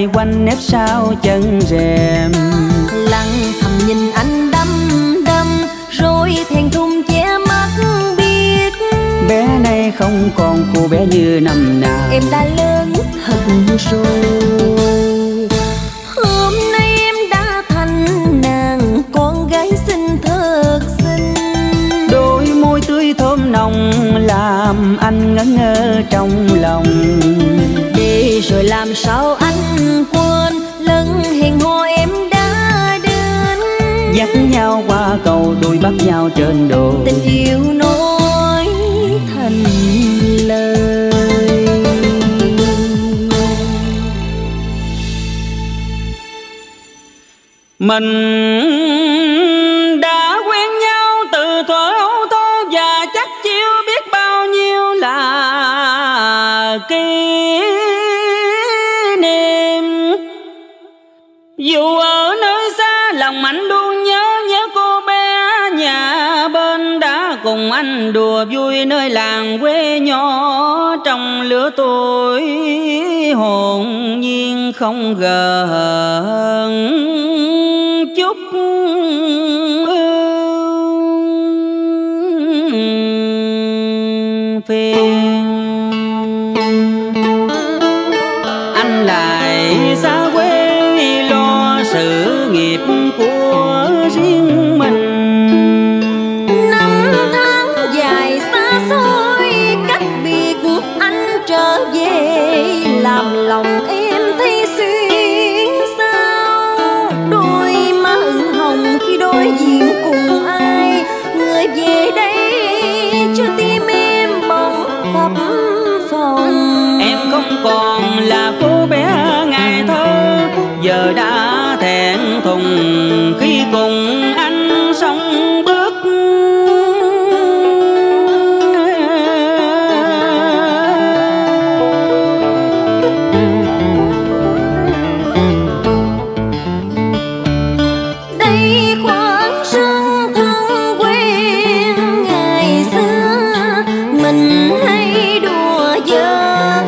vây quanh nếp sau chân rèm. Lặng thầm nhìn anh đăm đăm rồi thẹn thùng che mắt biết bé này không còn cô bé như năm nào. Em đã lớn thật rồi. Hôm nay em đã thành nàng con gái xinh thật xinh. Đôi môi tươi thơm nồng làm anh ngẩn ngơ trong lòng. Để rồi làm sao anh quên lần hẹn hò em đã đến. Dắt nhau qua cầu đôi bắt nhau trên đồi. Tình yêu nói thành lời. Mình đã quen nhau từ thuở ấu thơ và chắc chưa biết bao nhiêu là kỷ niệm. Dù ở nơi xa lòng anh luôn nhớ cô bé nhà bên đã cùng anh đùa vui nơi làng quê nhỏ. Trong lứa tuổi hồn nhiên không gợn chút phiền. Anh lại xa quê lo sự nghiệp của riêng mình. Năm tháng dài xa xôi cách biệt anh trở về làm lòng em thấy xuyên sao. Đôi má ửng hồng khi đối diện cùng ai. Người về đây cho tim em bỗng phập phồng. Em không còn là cô bé ngày thơ, giờ đã thẹn thùng khi cùng anh sống bước. Đây khoảng sân thân quen ngày xưa mình hay đùa giỡn.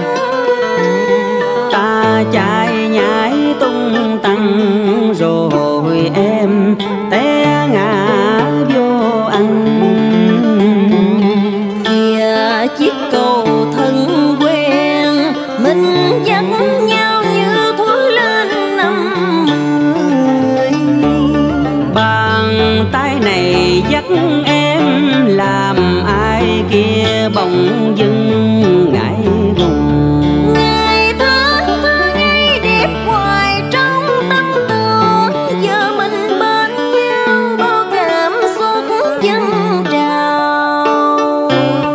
Ta chạy nhảy tung tăng rồi em té ngã vô anh. Kìa chiếc cầu thân quen mình dắt nhau như thuở lên năm 10. Bàn tay này dắt em làm ai kia bỗng dưng ngại ngùng. Ngày tháng thơ ngây đẹp hoài trong tâm tưởng. Giờ mình bên nhau bao cảm xúc dâng trào.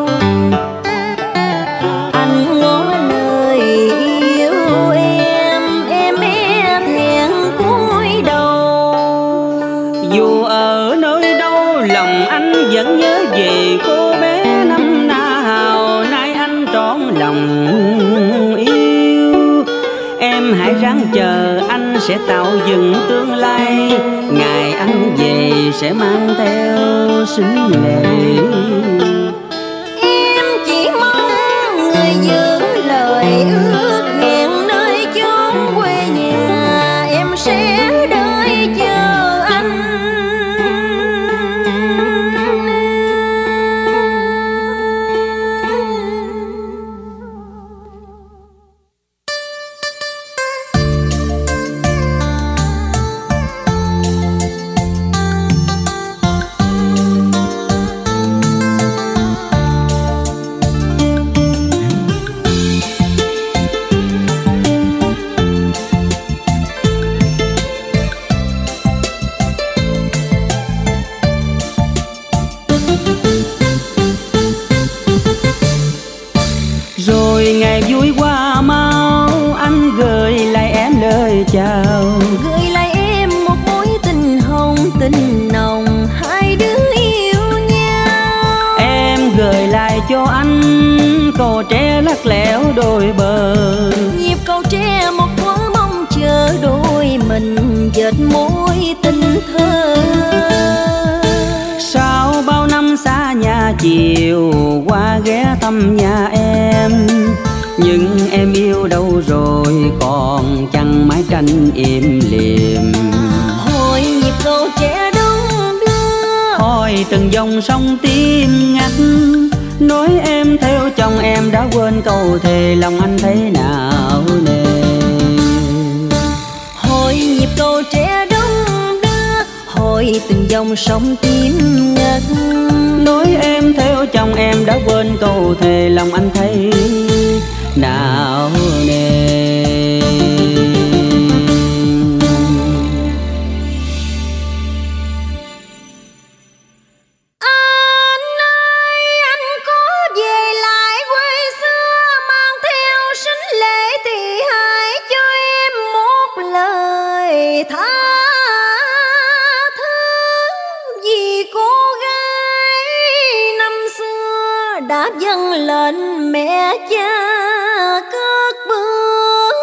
Anh ngỏ lời yêu em e thẹn cúi đầu. Dù ở nơi đâu lòng anh vẫn nhớ về cô bé năm nào. Nay anh trọn lòng yêu. Em hãy ráng chờ anh sẽ tạo dựng tương lai. Ngày anh về sẽ mang theo xính lệ. Em chỉ mong người giữ lời ước hẹn nơi chốn quê nhà. Em sẽ đợi chờ anh. Rồi ngày vui qua mau anh gửi lại em lời chào. Gửi lại em một mối tình hồng tình nồng. Hai đứa yêu nhau. Em gửi lại cho anh cầu tre lắc lẻo đôi bờ. Nhịp cầu tre một thuở mong chờ đôi mình dệt mối tình thơ. Sau bao năm xa nhà chiều qua ghé thăm nhà em. Nhưng em yêu đâu rồi còn chẳng mấy anh im lìm. Hồi nhịp cầu trẻ đông đưa, Hồi từng dòng sông tim ngắt, nói em theo chồng em đã quên câu thề, lòng anh thấy nào nề. hồi nhịp cầu trẻ đông đưa, hồi từng dòng sông tim ngắt, Nói em theo chồng em đã quên câu thề, lòng anh thấy nào nề. đã dâng lên mẹ cha cất bước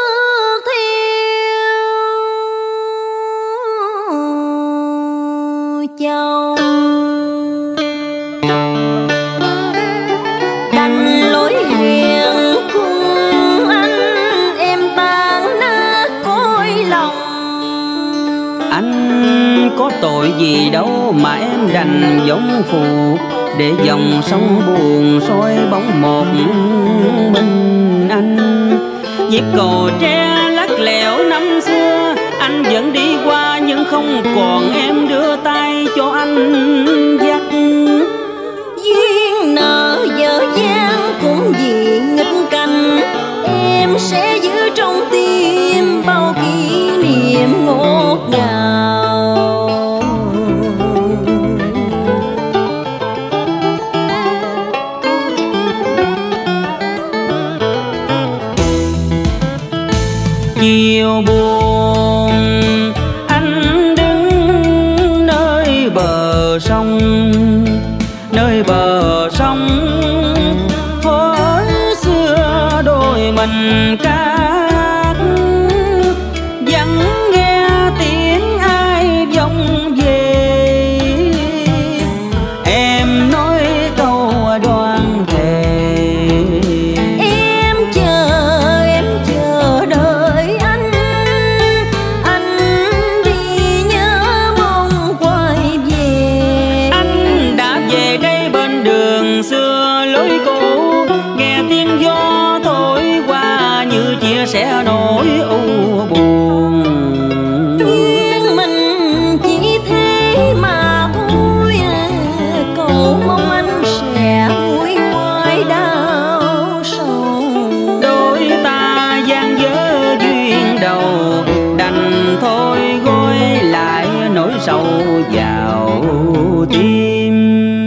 theo chồng. Đành lối hẹn cùng anh, em tan nát cõi lòng. Anh có tội gì đâu mà em đành giống phù, để dòng sông buồn soi bóng một mình anh. Nhịp cầu tre lắc lẻo năm xưa, anh vẫn đi qua nhưng không còn em đưa tay cho anh dắt. Duyên nợ dở dang cũng vì nghịch cảnh, em sẽ giữ trong tim bao kỷ niệm ngọt ngào. Chiều buồn anh đứng nơi bờ sông, nơi bờ sông hồi xưa đôi mình cát, vẫn nghe tiếng ai vọng về. Em nói câu đoan thề, Em chờ đợi anh đi nhớ mong quay về. anh đã về đây bên đường xưa lối cũ, nghe tiếng gió thổi qua như chia sẻ nỗi u buồn. Duyên mình chỉ thế mà thôi, cầu mong anh sẽ nguôi ngoai đau sầu. Đôi ta gian dở duyên đầu, đành thôi gói lại nỗi sầu vào tim.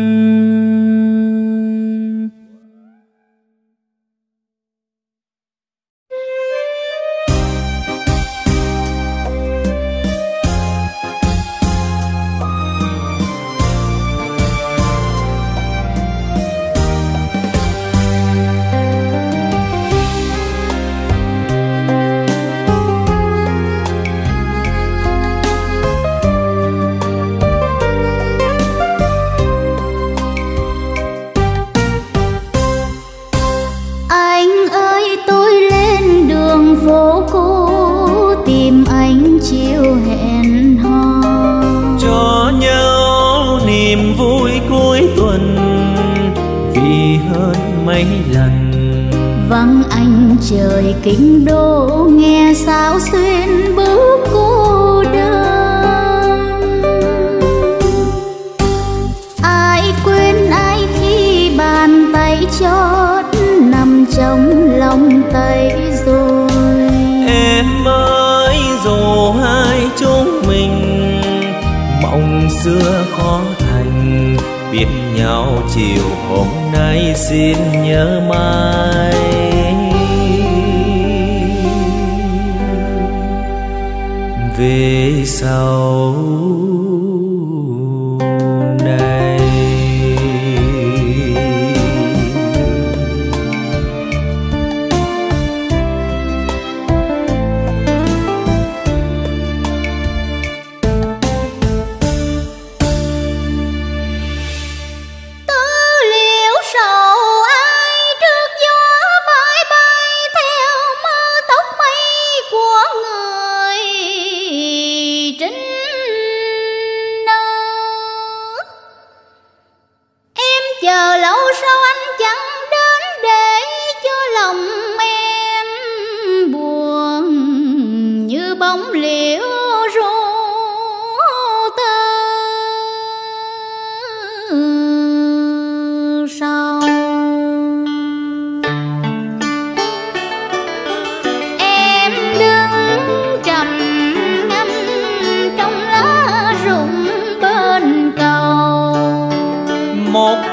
Anh ơi tôi lên đường phố cũ tìm anh chiều hẹn hò, cho nhau niềm vui cuối tuần vì hơn mấy lần. vắng anh trời kinh đô nghe sao xuyên bước cô đơn. Ai quên ai khi bàn tay chót nằm trong lòng tay rồi. Em ơi dù hai chúng mình mộng xưa khó thành, biết nhau chiều hôm nay xin nhớ mãi. Về sau này Tư liệu sầu ai trước gió bãi bay theo mơ tóc mây của người.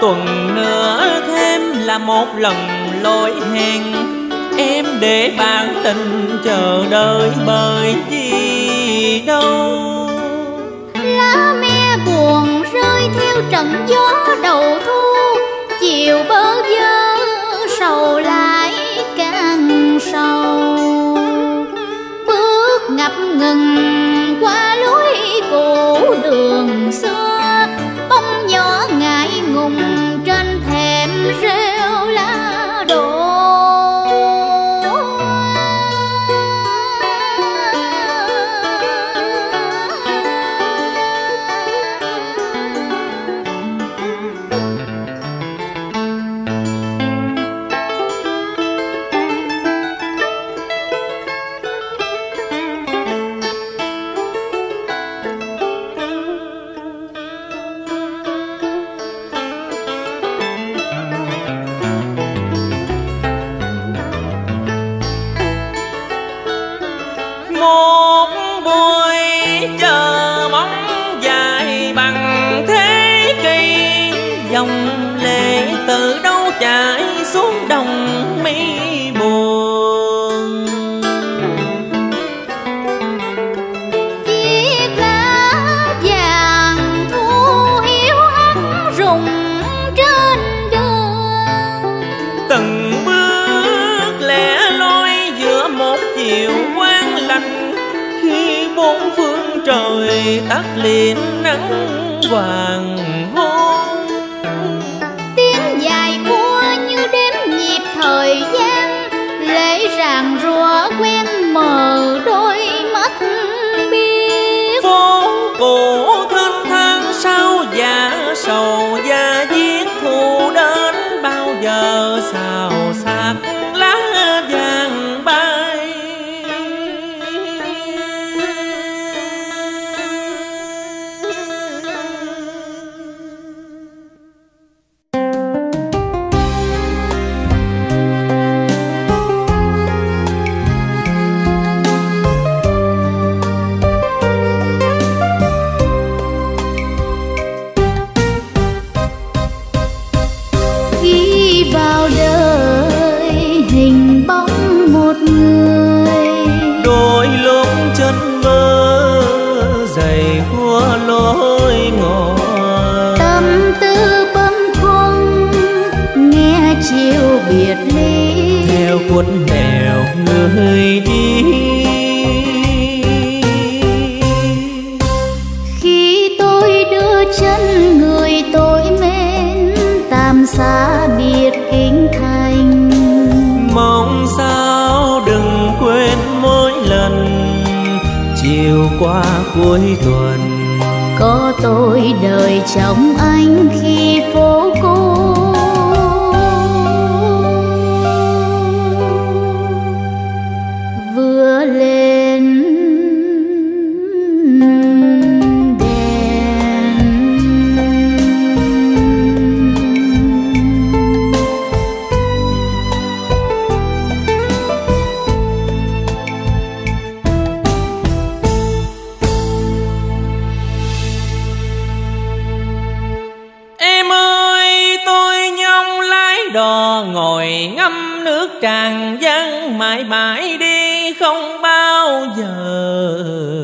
tuần nữa thêm là một lần lỗi hẹn, em để bạn tình chờ đợi bởi vì đâu. Lá me buồn rơi theo trận gió đầu thu, chiều bơ vơ sầu lại càng sầu. Bước ngập ngừng qua lối cũ đường xưa, bóng nhỏ ngại ngùng trên thềm rêu lá đổ. Một buổi chờ mong dài bằng thế kỷ, dòng lệ từ đâu chảy xuống đồng mi buồn. Chiếc lá vàng thu hiu hắt rụng trên đường, Từng bước lẻ loi giữa một chiều quang lạnh, khi bốn phương trời tắt liền nắng hoàng hôn. tiếng dài khua như đếm nhịp thời gian, lễ ràng rùa quen mờ đôi mắt biết. Phố cổ thênh thang sao dạ sầu da diết, thu đến bao giờ xào xạc lá vàng bay. Khi vào đời hình bóng một người, Đôi lúc chân mơ dày khua lối ngồi, tâm tư bâng khuâng nghe chiều biệt ly. theo khuất nẻo người đi. Khi tôi đưa chân người tôi mến, tạm xa biệt kinh thành. Mong sao đừng quên mỗi lần chiều qua cuối tuần, Có tôi đợi chồng anh khi phố cô. Vừa lên đèn, em ơi tôi nhông lái đò ngồi ngắm nước Tràng Giang, mãi mãi đi không bao giờ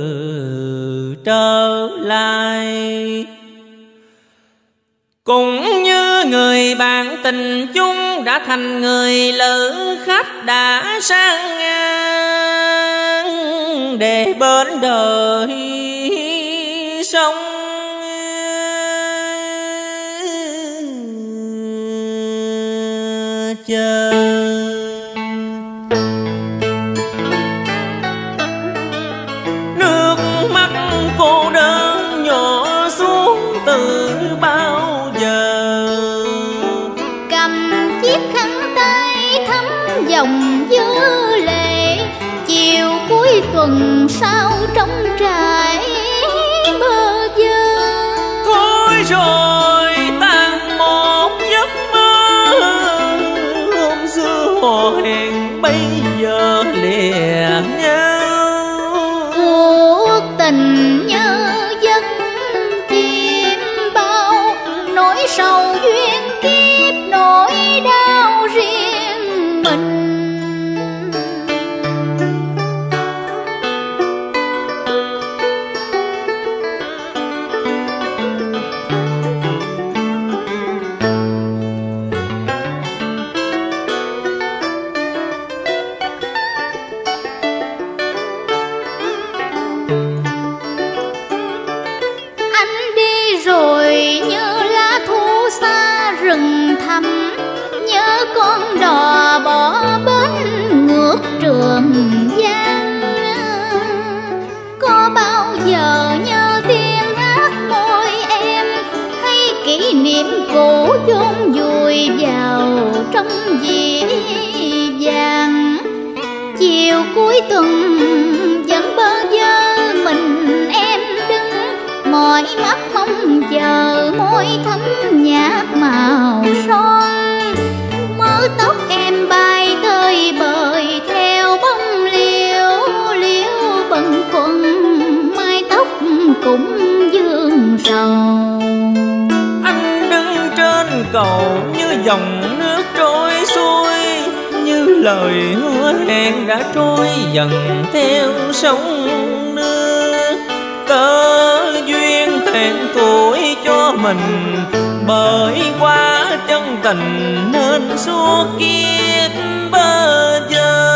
trở lại. Cũng như người bạn tình chung đã thành người lữ khách đã sang ngang, để bên đời sông chờ. Nước mắt cô đơn nhỏ xuống từ bao giờ, cầm chiếc khăn tay thấm dòng dư lệ. Chiều cuối tuần sao trống trải bơ vơ. thôi rồi tan một giấc mơ, hôm xưa hò hẹn bây giờ lìa nhau. Cuộc tình như giấc chim bao, nỗi sầu duyên cũ chôn vùi vào trong dĩ vàng. Chiều cuối tuần vẫn bơ vơ mình em đứng, mỏi mắt mong chờ môi thắm nhạt màu son. Mớ tóc em bay tơi bời theo bóng liễu liễu bâng khuâng, mái tóc cũng vương sầu. Anh đứng trên cầu như dòng nước trôi xuôi, như lời hứa hẹn đã trôi dần theo sông nước. Cớ duyên thẹn tuổi cho mình, bởi quá chân tình nên suốt kiếp bơ vơ.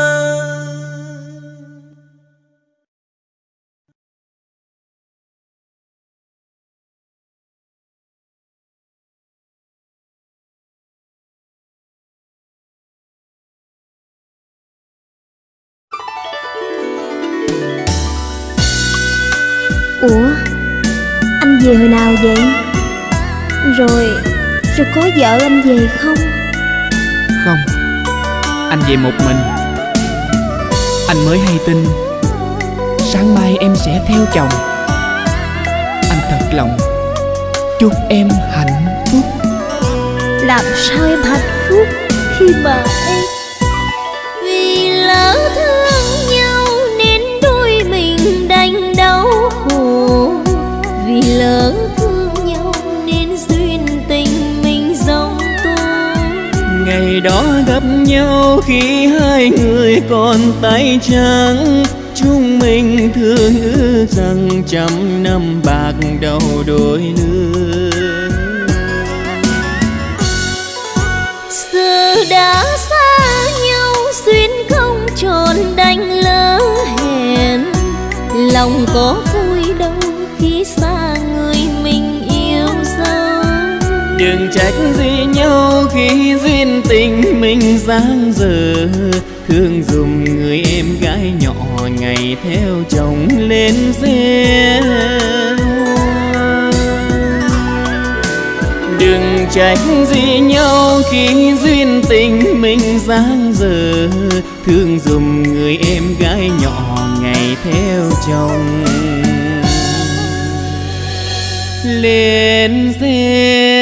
Ủa, anh về hồi nào vậy? Rồi có vợ anh về không? Không, anh về một mình. Anh mới hay tin sáng mai em sẽ theo chồng. Anh thật lòng chúc em hạnh phúc. Làm sao em hạnh phúc khi mà em Vì lỡ thương nhau nên đôi mình đành đau khổ, vì lỡ thương nhau nên duyên tình mình dòng tuôn. Ngày đó gặp nhau khi hai người còn tay trắng, chúng mình thương ước rằng trăm năm bạc đầu đôi lứa. Giờ đã xa nhau duyên không tròn đành lỡ hẹn, lòng có vui đâu khi xa người mình yêu dấu. Đừng trách gì nhau khi duyên tình mình giang dở, thương dùm người em gái nhỏ ngày theo chồng lên xe. Đừng trách gì nhau khi duyên tình mình giang dở, thương dùm người em gái nhỏ ngày theo chồng lên xe.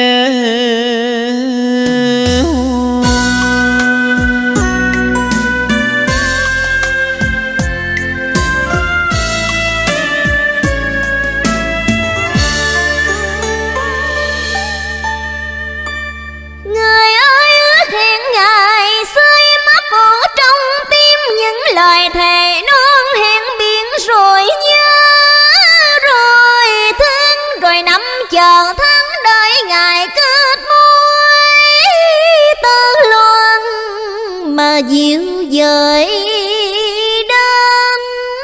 Lời thề non hẹn biển rồi nhớ, rồi thương, rồi năm chờ tháng đợi ngày kết mối tơ loan mà dịu dời đêm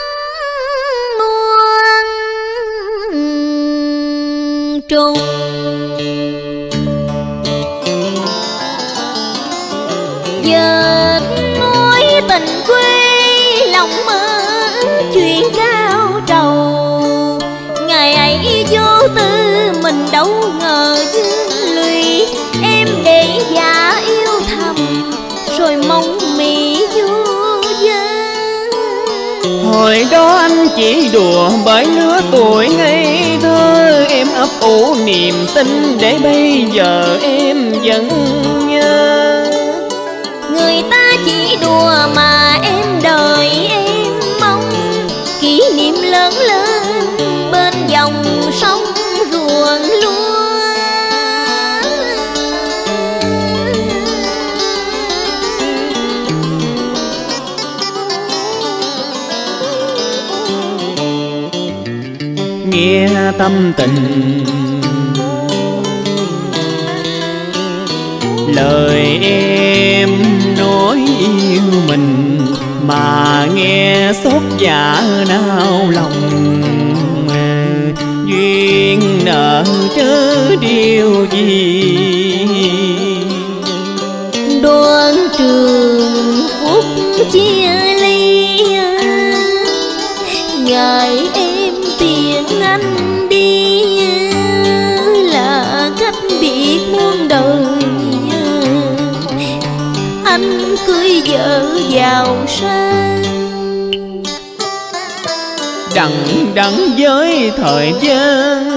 muôn trùng. Giờ mối tình quê lòng mơ chuyện cao trầu, ngày ấy vô tư mình đâu ngờ duyên lụy. Em để dạ yêu thầm rồi mong mị vô vơ. Hồi đó anh chỉ đùa bởi lứa tuổi ngây thơ, em ấp ủ niềm tin để bây giờ em vẫn nhớ. Người ta chỉ đùa mà em đợi em mong, kỷ niệm lớn lên bên dòng sông ruộng lúa. Nghe tâm tình lời em nói yêu mình, mà nghe xót dạ nao lòng. Duyên nợ chớ điều gì, Đoan trường phút chia ly, ngày em tiền anh đi là cách biệt anh cưới vợ giàu sang. Đằng đẵng với thời gian,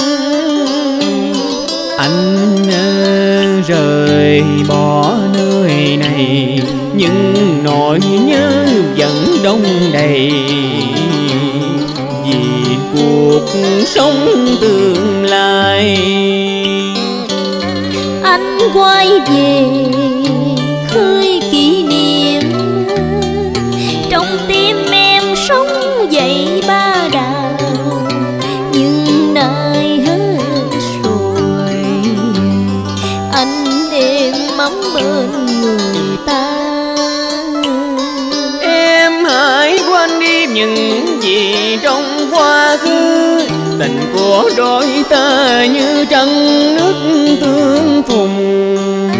anh rời bỏ nơi này, nhưng nỗi nhớ vẫn đông đầy. Vì cuộc sống tương lai, anh quay về khơi kỷ niệm. Trong tim em sống dậy ba đào, nhưng nay hết rồi. Anh em mắm bên người ta. em hãy quên đi những gì trong quá khứ. Tình của đôi ta như trăng nước tương phùng,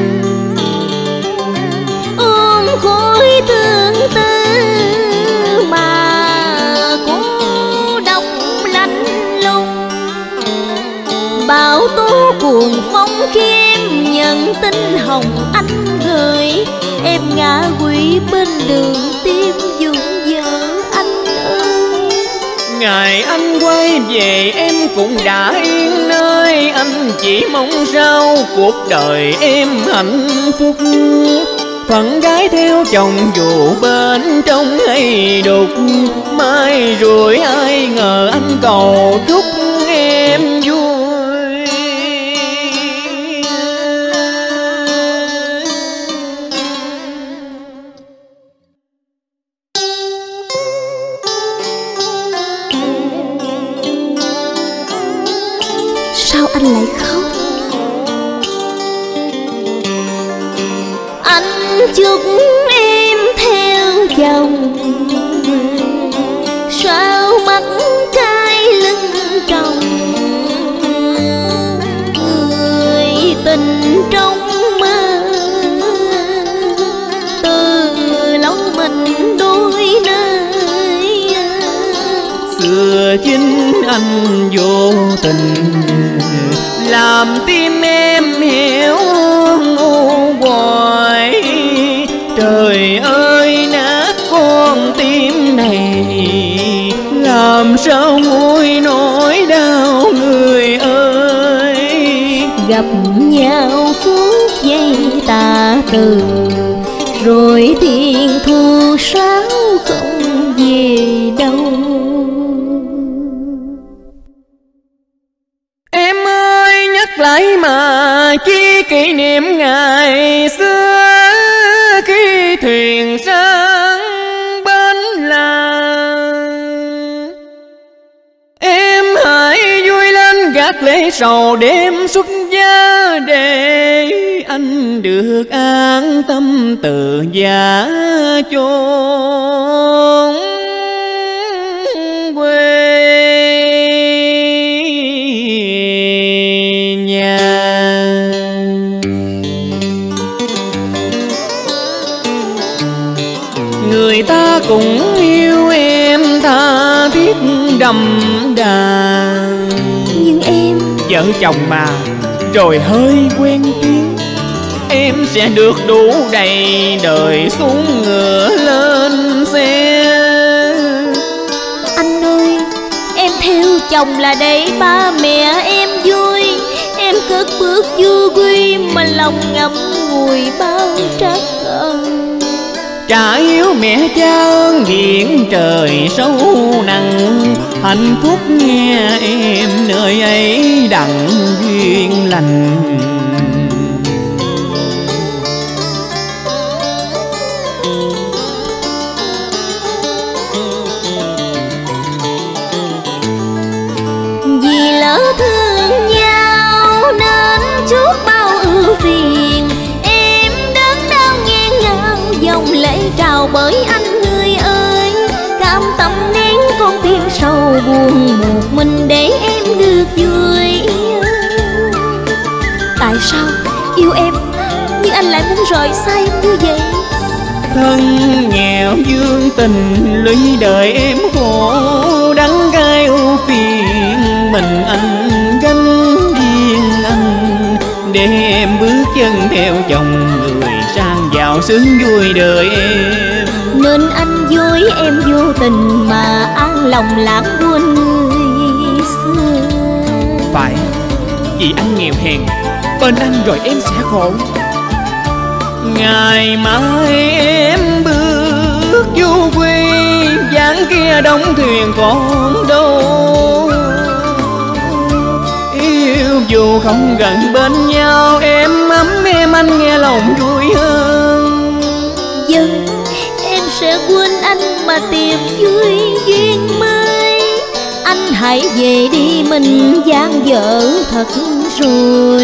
ôm khối tương tư mà cô độc lạnh lùng. Bão tố cuồng phong khi em nhận tin hồng anh gửi, em ngã quỵ bên đường tim dung vợ anh ơi. ngày anh quay về em cũng đã yên nơi. Anh chỉ mong sao cuộc đời em hạnh phúc. Phận gái theo chồng dù bên trong hay đục, mai rồi ai ngờ anh cầu chúc em vui. Sao anh lại khóc? Anh chúc em theo chồng, sao mắt cay lưng tròng. Người tình trong mơ, từ lâu mình đôi nơi. Xưa chính anh vô tình làm tim em hiểu ngu hoài. Trời ơi nát con tim này, làm sao nguôi nỗi đau người ơi. Gặp nhau phút giây tà từ, rồi thiên thu sao không về đâu. Em ơi nhắc lại mà chi kỷ niệm ngày xưa, khi thuyền sang bến làng. Em hãy vui lên gác lễ sầu đêm xuất gia, để anh được an tâm từ giả chốn quê nhà. Người ta cũng yêu em tha thiết đậm đà, Nhưng em vợ chồng mà rồi hơi quen tiếng. Em sẽ được đủ đầy đời xuống ngựa lên xe. anh ơi, em theo chồng là để ba mẹ em vui. Em cất bước du quy mà lòng ngậm ngùi bao trắc ân. Trả hiếu mẹ cha ơn điện trời sâu nặng, hạnh phúc nghe em nơi ấy đặng duyên lành. Vì lỡ thương nhau nên chuốc bao ưu phiền, em đớn đau nghẹn ngào dòng lệ trào bởi anh người ơi. Cam tâm nén con tim sâu buồn một mình để em được vui. Tại sao yêu em nhưng anh lại muốn rời xa em như vậy? Thân nghèo dương tình lũy đời em khổ đắng cay ưu phiền. Mình anh gánh riêng anh, để em bước chân theo chồng người sang giàu nào sướng vui đời em. Nên anh với em vô tình mà an lòng lãng quên người xưa. Phải, vì anh nghèo hèn, bên anh rồi em sẽ khổ. Ngày mai em bước vô quê, dáng kia đóng thuyền còn đâu. Yêu dù không gần bên nhau, em ấm em anh nghe lòng vui hơn. Dân em sẽ quên anh mà tìm vui duyên mới. Anh hãy về đi, mình gian dở thật rồi.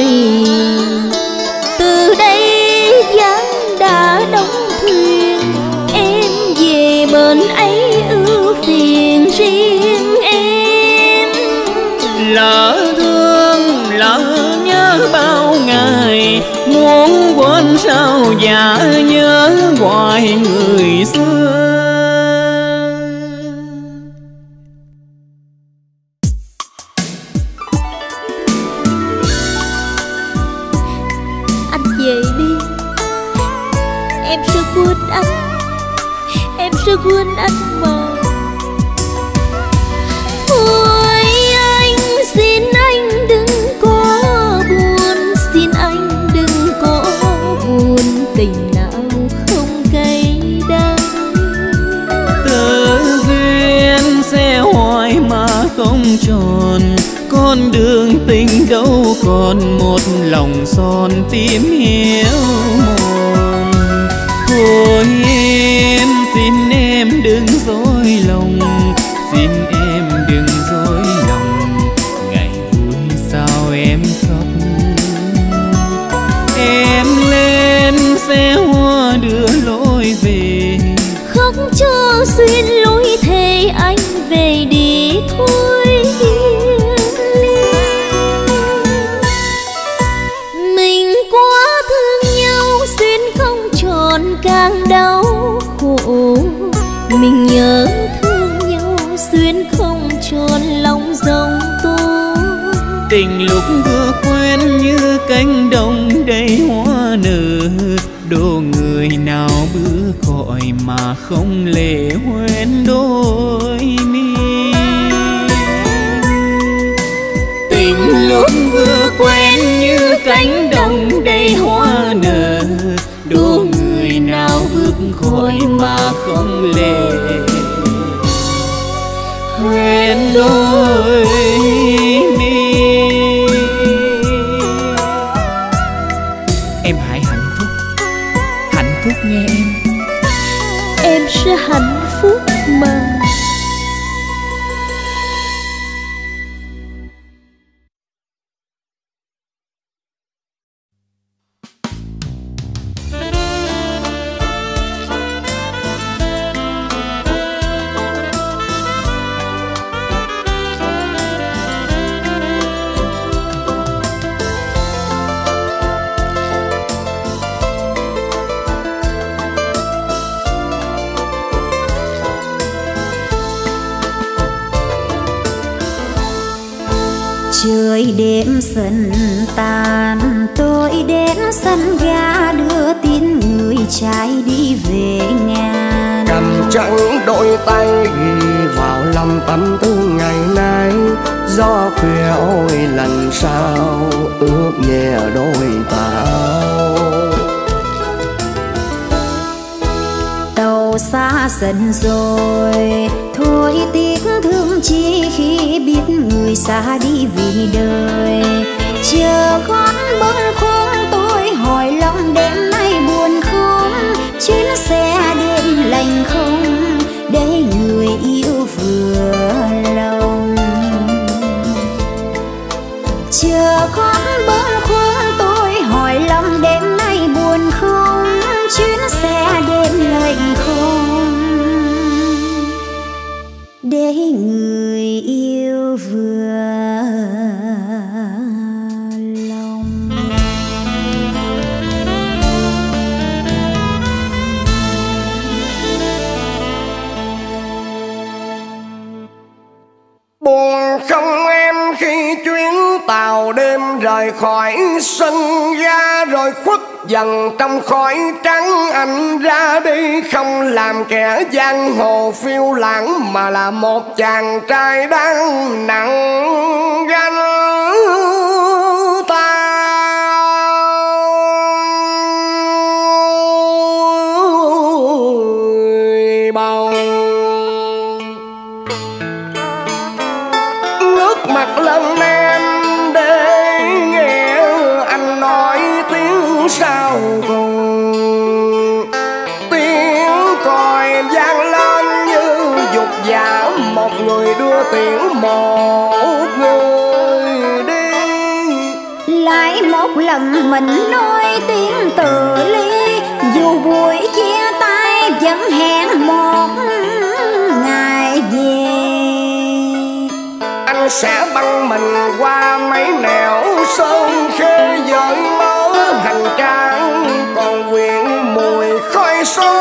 Từ đây gián đã đóng thuyền, em về bên ấy ưu phiền riêng em. Lỡ thương lỡ nhớ bao ngày, muốn quên sao dạ nhớ hoài người xưa. Anh về đi, em sẽ quên anh, em sẽ quên anh mà. Ôi anh, xin anh đừng có buồn, xin anh đừng có buồn, tình nào không cay đắng. Tơ duyên sẽ hoài mà không tròn, con đường tình đâu còn một lòng son tim hiếu mòn. Thôi em xin em đừng dối lòng, xin em đừng dối lòng. Ngày vui sao em khóc, em lên xe hoa đưa lối về. Khóc cho xuyên lối thề anh về đi thôi. Mình quá thương nhau xuyên không tròn càng đau khổ. Mình nhớ thương nhau xuyên không tròn lòng dòng tố. Tình lúc vừa quen như cánh đồng đầy hoa nở, đô người nào bước gọi mà không lệ hoen đôi mi. Tình lúc vừa quen như cánh đồng đầy hoa nở, đô người nào bước gọi mà không lệ hoen đôi mi. Em hãy hạnh phúc nghe em. Em sẽ hạnh phúc mà. Trời đêm dần tàn, tôi đến sân ga đưa tin người trai đi về ngàn. Cầm trắng đôi tay ghi vào lòng tâm tư ngày nay. Gió khuya ôi lần sau ướp nhẹ đôi tao. Tàu xa dần rồi, thôi tiếc thương chi khi biết người xa đi vì đời. Chờ con bâng khuâng tôi hỏi lòng đêm nay buồn không, chuyến xe đêm lành không để người yêu vừa lòng. Chờ con bâng khuâng tôi hỏi lòng đêm nay buồn không, chuyến xe đêm lành không để người yêu vừa lòng. Buồn không em khi chuyến tàu đêm rời khỏi sân ga, rồi khuất dần trong khói trắng. Anh ra đi không làm kẻ giang hồ phiêu lãng, mà là một chàng trai đang nặng gánh bầu. Ngước mặt lên em để nghe anh nói tiếng sau cùng. Tiếng còi vang lên như dục giả, một người đưa tiễn một người đi. Lại một lần mình nói tiếng từ ly, dù buổi chia tay vẫn hẹn một ngày về. Anh sẽ băng mình qua mấy nẻo sơn khê, với mớ hành trang còn quyện mùi khói sông.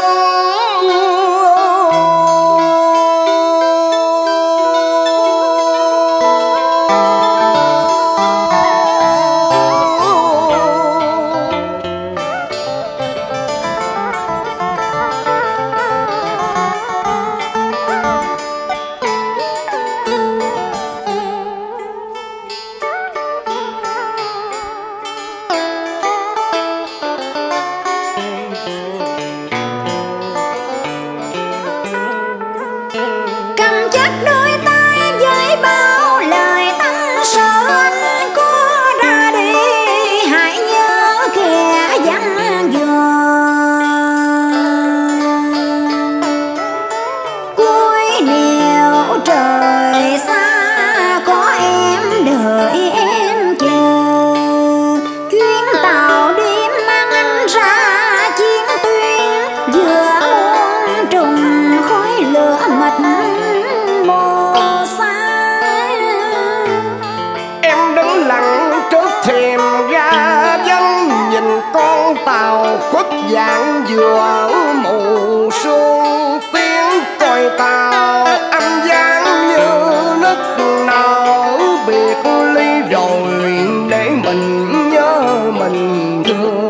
Dạng vừa mù sương tiếng còi tàu, anh dáng như nức nở biệt ly rồi, để mình nhớ mình thương.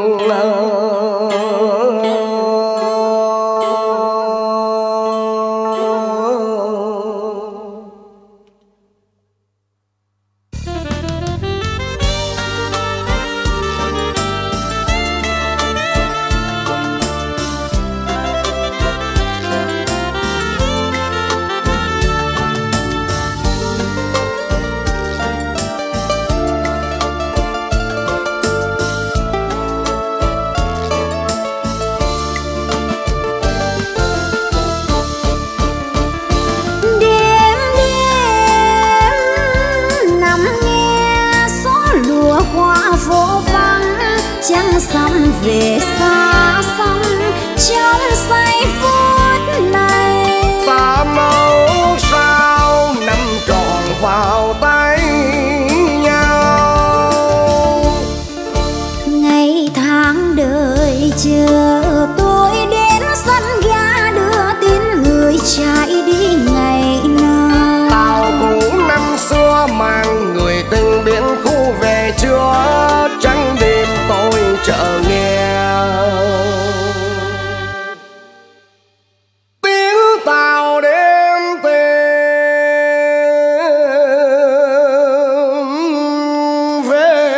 Sông về xa xăm trong giây phút này, ta mong sao năm tròn vào tay nhau. Ngày tháng đợi chờ tôi đến sân ga đưa tin người chạy đi ngày nào. Tàu cũ năm xưa mang người tình biển khu về chưa, trắng đêm tôi chờ nghe tiếng tàu đêm tìm về.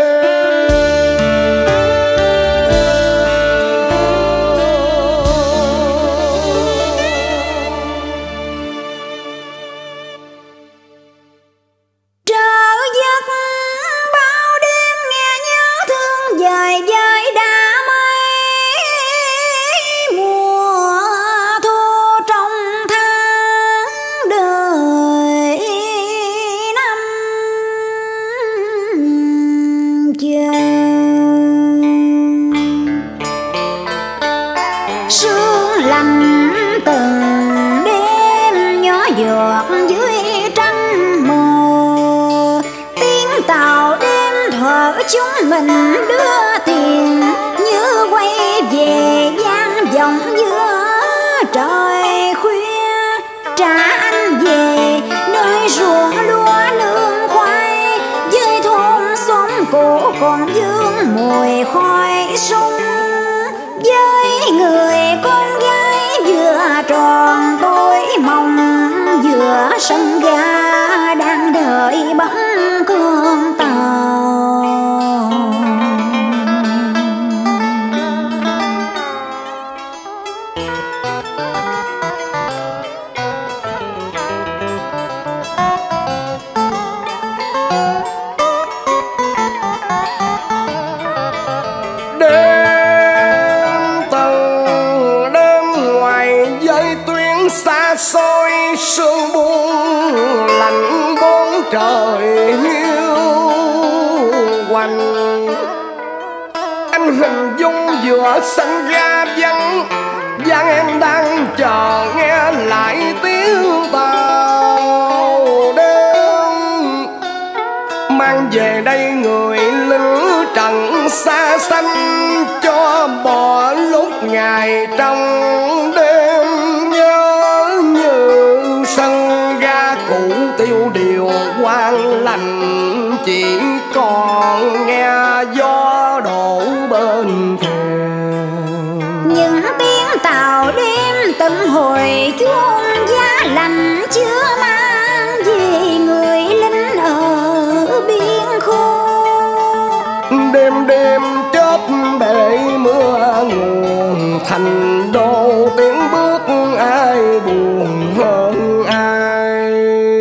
Trở giấc bao đêm nghe nhớ thương dài dài đã mấy mùa thu trong tháng đời năm chờ. Sương lạnh từng đêm nhỏ giọt dưới trăng mờ, tiếng tàu đêm thở chúng mình đưa tiền như quay về vang vọng giữa trời khuya. Trả anh về nơi ruộng lúa nương khoai, với còn vương mùi khói súng. Với người con gái vừa tròn tối mong, vừa sân ga đang đợi bắn con tàu. Xa xôi sương buông lạnh bốn trời hiu quạnh. Anh hình dung giữa sân ga vắng, vắng em đang chờ nghe lại tiếng tàu đêm. Mang về đây người lính trận xa xanh, cho bỏ lúc ngày trong đêm. Sân ga cũ tiêu điều quang lành, chỉ còn nghe gió đổ bên thềm. Những tiếng tàu đêm từng hồi chuông giá lạnh, chưa mang về người lính ở biên khô. Đêm đêm chớp bể mưa nguồn, thành đô tiếng bước ai buồn hơn ai.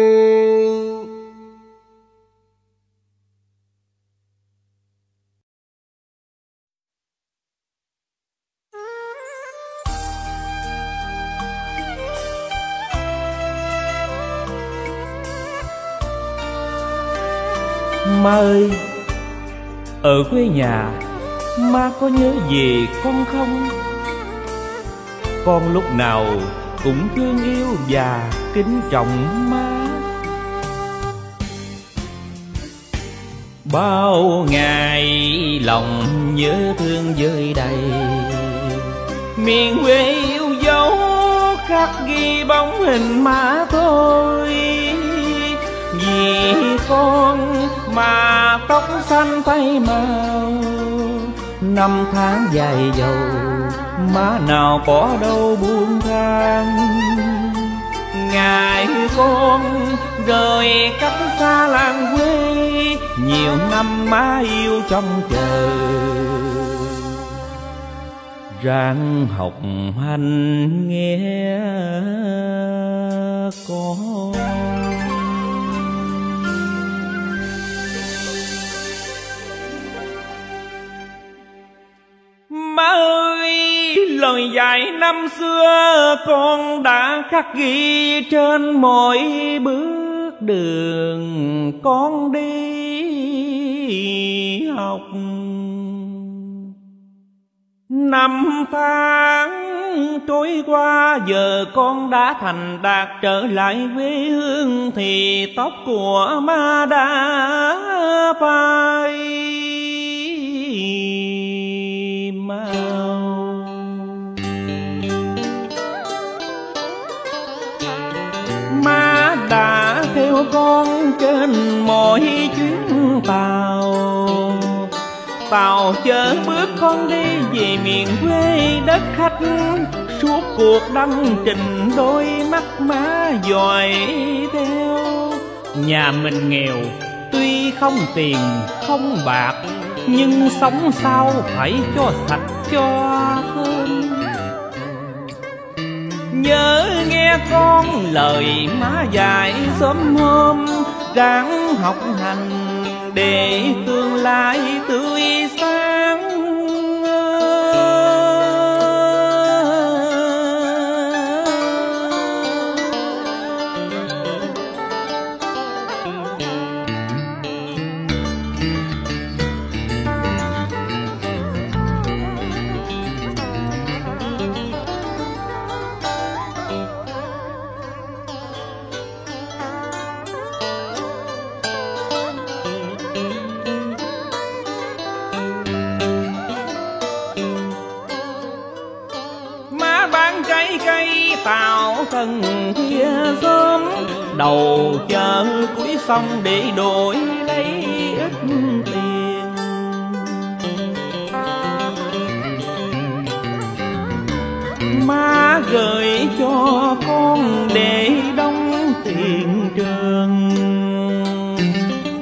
Má ơi, ở quê nhà má có nhớ về con không? Con lúc nào cũng thương yêu và kính trọng má. Bao ngày lòng nhớ thương vơi đầy, miền quê yêu dấu khắc ghi bóng hình má thôi. Vì con mà tóc xanh tay màu, năm tháng dài dầu má nào có đâu buông than. Ngày con rời cách xa làng quê, nhiều năm má yêu trong chờ. Ráng học hành nghe con. Má ơi, lời dạy năm xưa con đã khắc ghi trên mỗi bước đường con đi học. Năm tháng trôi qua giờ con đã thành đạt, trở lại quê hương thì tóc của má đã phai màu. Má đã theo con trên mỗi chuyến tàu, tàu chở bước con đi về miền quê đất khách. Suốt cuộc đăng trình đôi mắt má dõi theo. Nhà mình nghèo tuy không tiền không bạc, nhưng sống sao phải cho sạch cho thơm. Nhớ nghe con lời má dạy sớm hôm, ráng học hành để tương lai tươi sáng. Tàu thân kia sớm, đầu chợ cuối sông để đổi lấy ít tiền.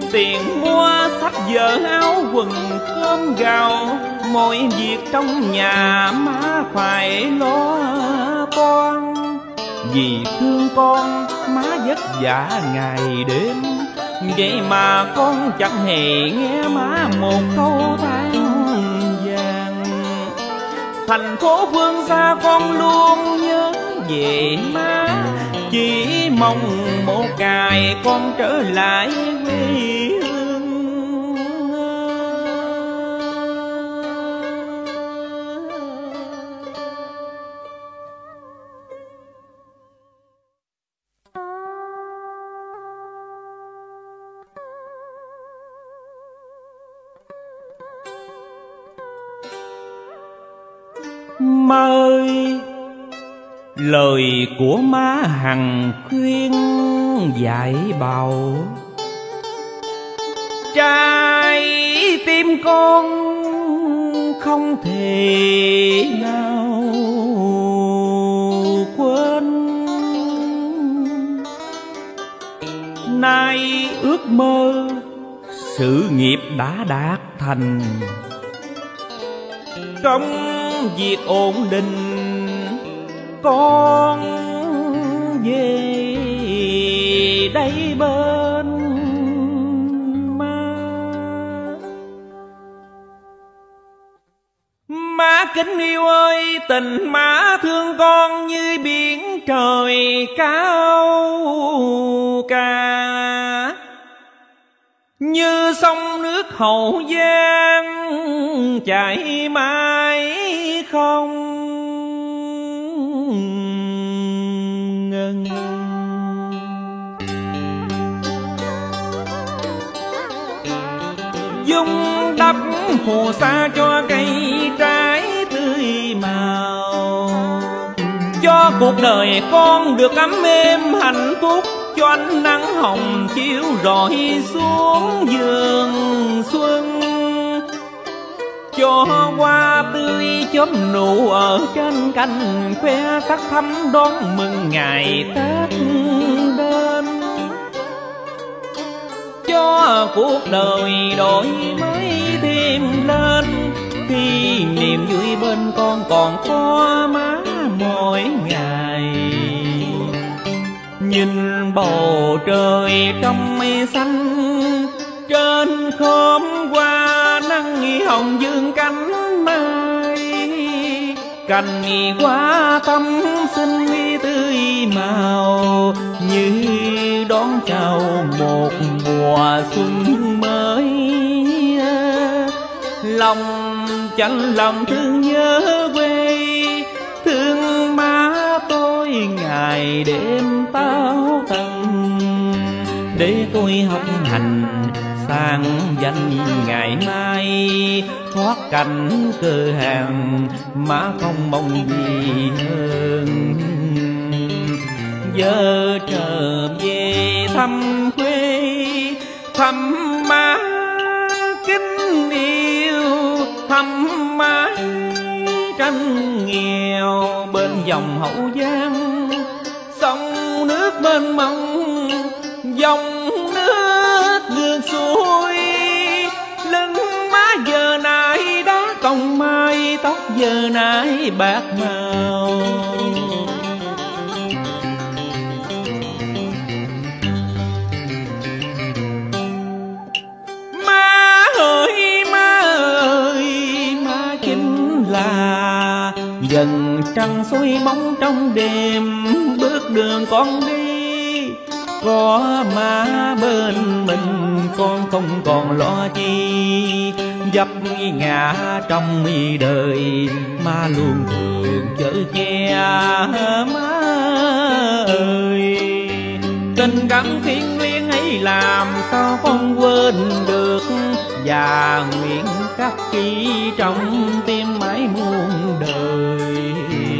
tiền mua sách vở áo quần cơm gạo, mọi việc trong nhà má phải lo toan. Vì thương con má vất vả ngày đêm, vậy mà con chẳng hề nghe má một câu than vàng. Thành phố phương xa con luôn nhớ về má, chỉ mong một ngày con trở lại quê hương. Má ơi, lời của má hằng khuyên dạy bảo, trái tim con không thể nào quên. Nay ước mơ sự nghiệp đã đạt thành, trong việc ổn định con về đây bên má. Má kính yêu ơi, tình má thương con như biển trời cao ca, như sông nước Hậu Giang chảy mãi không ngừng. Dung đắp phù sa cho cây trái tươi màu, cho cuộc đời con được ấm êm hạnh phúc, cho ánh nắng hồng chiếu rọi xuống vườn xuân, cho hoa tươi chớm nụ ở trên cành khoe sắc thắm đón mừng ngày Tết đến, cho cuộc đời đổi mới thêm lên, khi niềm vui bên con còn có má mỗi ngày. Nhìn bầu trời trong mây xanh, trên khóm hoa nắng nghi hồng dương cánh mai, cành hoa tâm xinh tươi màu, như đón chào một mùa xuân mới. Lòng chạnh lòng thương nhớ quê, thương má tôi ngày đêm tao tần, để tôi học hành sang danh ngày mai, thoát cảnh cơ hàng má không mong gì hơn. Giờ trở về thăm quê, thăm má kính yêu, thăm má tranh nghèo bên dòng Hậu Giang, sông nước mênh mông, dòng nước ngược xuôi. Lưng má giờ này đã còng mai, tóc giờ này bạc màu. Má ơi, má ơi, má chính là dần trăng soi bóng trong đêm, bước đường con đi có má bên mình, con không còn lo chi dấp ngã trong đời, má luôn thường chở che má ơi. Tình cảm thiêng liêng ấy làm sao con quên được, và nguyện khắc ghi trong tim mãi muôn đời.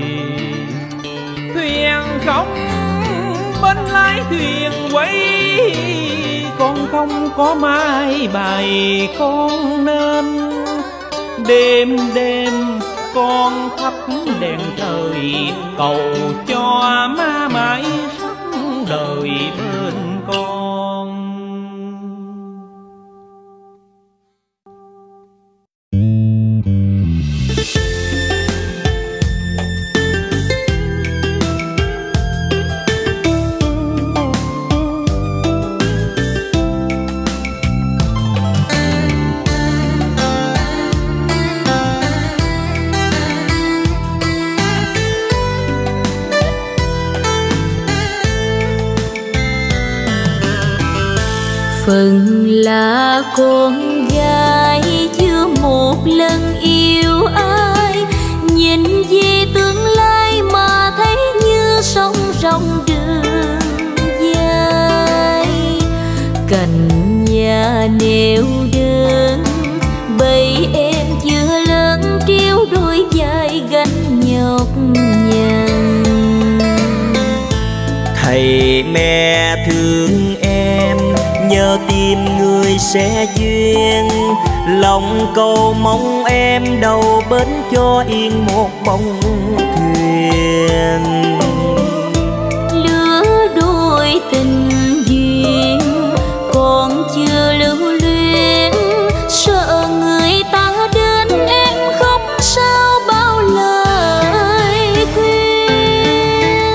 Thuyền không bên lái thuyền quay, con không có mai bài con nên, đêm đêm con thắp đèn trời cầu cho má mãi sống đời bên con. là con gái chưa một lần yêu ai, nhìn về tương lai mà thấy như sóng rong đường dài. Cành nhà neo đơn bầy em chưa lớn treo đôi vai gánh nhọc nhằn. Thầy mẹ thương em nhớ tìm người sẽ duyên, lòng cầu mong em đầu bến cho yên một bóng thuyền. Lứa đôi tình duyên còn chưa lưu luyến, sợ người ta đến em khóc sao bao lời khuyên.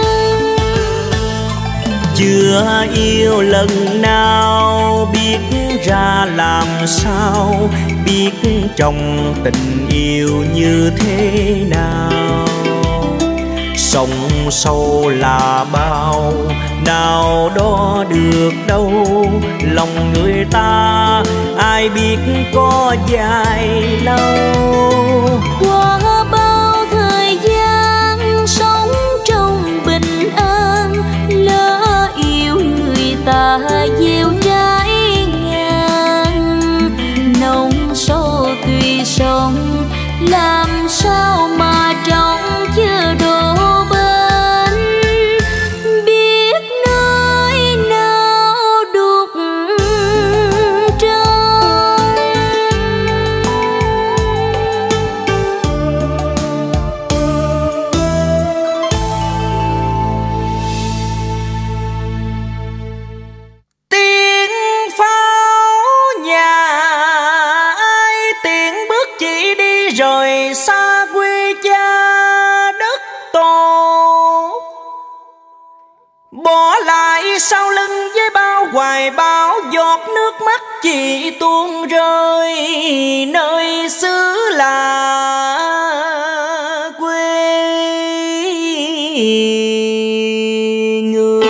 Chưa yêu lần nào biết ra làm sao, biết trong tình yêu như thế nào. Sông sâu là bao, nào đó được đâu, lòng người ta ai biết có dài lâu. Qua bao thời gian sống trong bình an, lỡ yêu người ta gieo trái ngang. Nông sâu tùy sông làm sao mà trong chưa đổ bên, biết nơi nào đục trăng. Tiếng pháo nhà ai tiếng bước chỉ đi rồi xa quê cha đất tổ, bỏ lại sau lưng với bao hoài bão, giọt nước mắt chỉ tuôn rơi nơi xứ là quê người.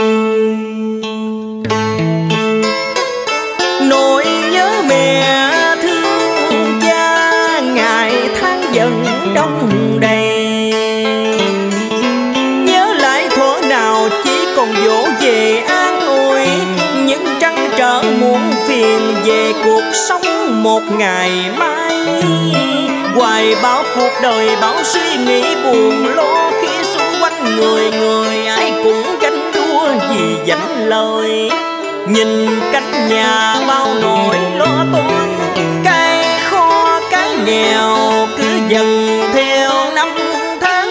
Nỗi nhớ mẹ thương cha ngày tháng dần đông đầy, nhớ lại thuở nào chỉ còn dỗ về an ủi, những trăn trở muộn phiền về cuộc sống một ngày mai. Hoài bão cuộc đời bão suy nghĩ buồn lo, khi xung quanh người người ai cũng ganh đua vì danh lời. Nhìn cánh nhà bao nỗi lo toan, cái khó cái nghèo cứ dần theo năm tháng.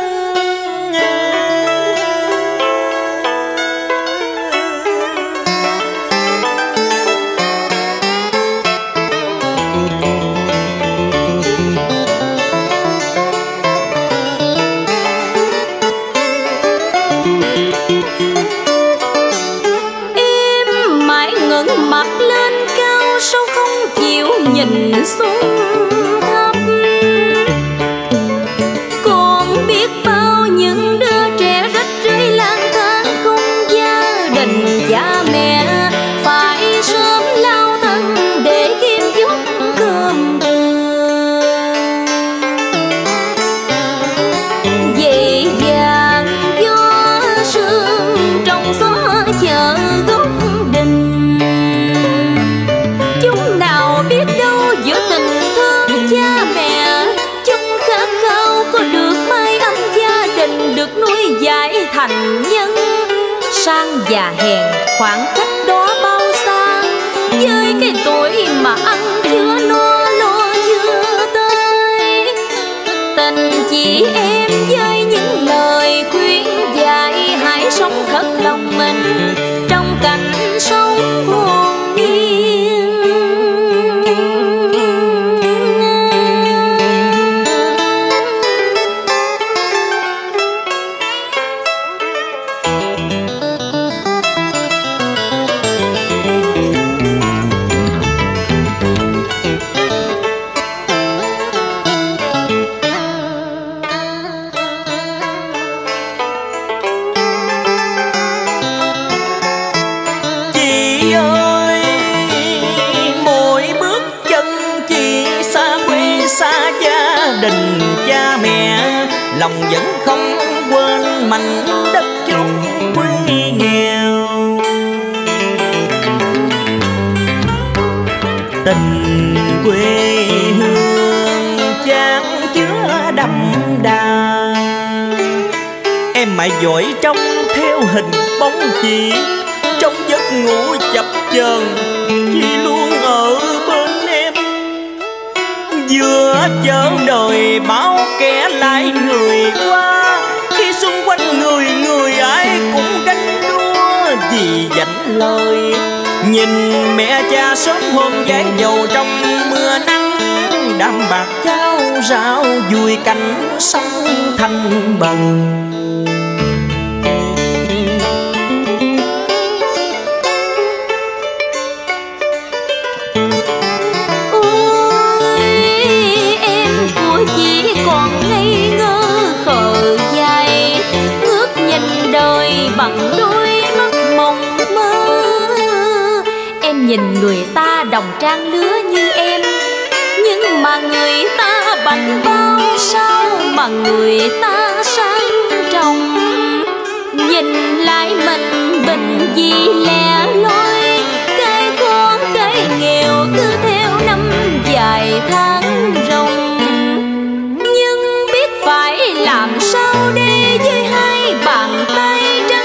Mặt lên cao sao không chịu nhìn xuống thấp, còn biết bao những đứa trẻ rách rưới lang thang không gia đình cha mẹ, phải sớm lao thân để kiếm chút cơm đường. Vậy vàng gió sương trong gió chờ gốc đình, chúng nào biết đâu giữa tình thương cha mẹ, chúng khát khao có được mái ấm gia đình, được nuôi dạy thành nhân. Sang già hèn khoảng cách đó bao xa, với cái tuổi mà ăn chưa no lo chưa tới. Tình chị em với những lời khuyên dạy, hãy sống thật lòng mình trong cảnh sống hồn nhiên. lòng vẫn không quên mảnh đất chốn quê nghèo. Tình quê hương chan chứa đậm đà, em mãi dõi trông theo hình bóng chị, trong giấc ngủ chập chờn chị luôn ở bên em. Vừa chở đời bao kẻ lại người qua, khi xung quanh người người ai cũng ganh đua vì dành lời. Nhìn mẹ cha sớm hôm dáng dầu trong mưa nắng, đạm bạc cháo rau vui cảnh sông thanh bần. Bằng đôi mắt mộng mơ, em nhìn người ta đồng trang lứa như em, nhưng mà người ta bằng bao sao mà người ta sang trọng. Nhìn lại mình bình dị lẻ loi, cái khó cái nghèo cứ theo năm dài tháng rồng. Nhưng biết phải làm sao để với hai bàn tay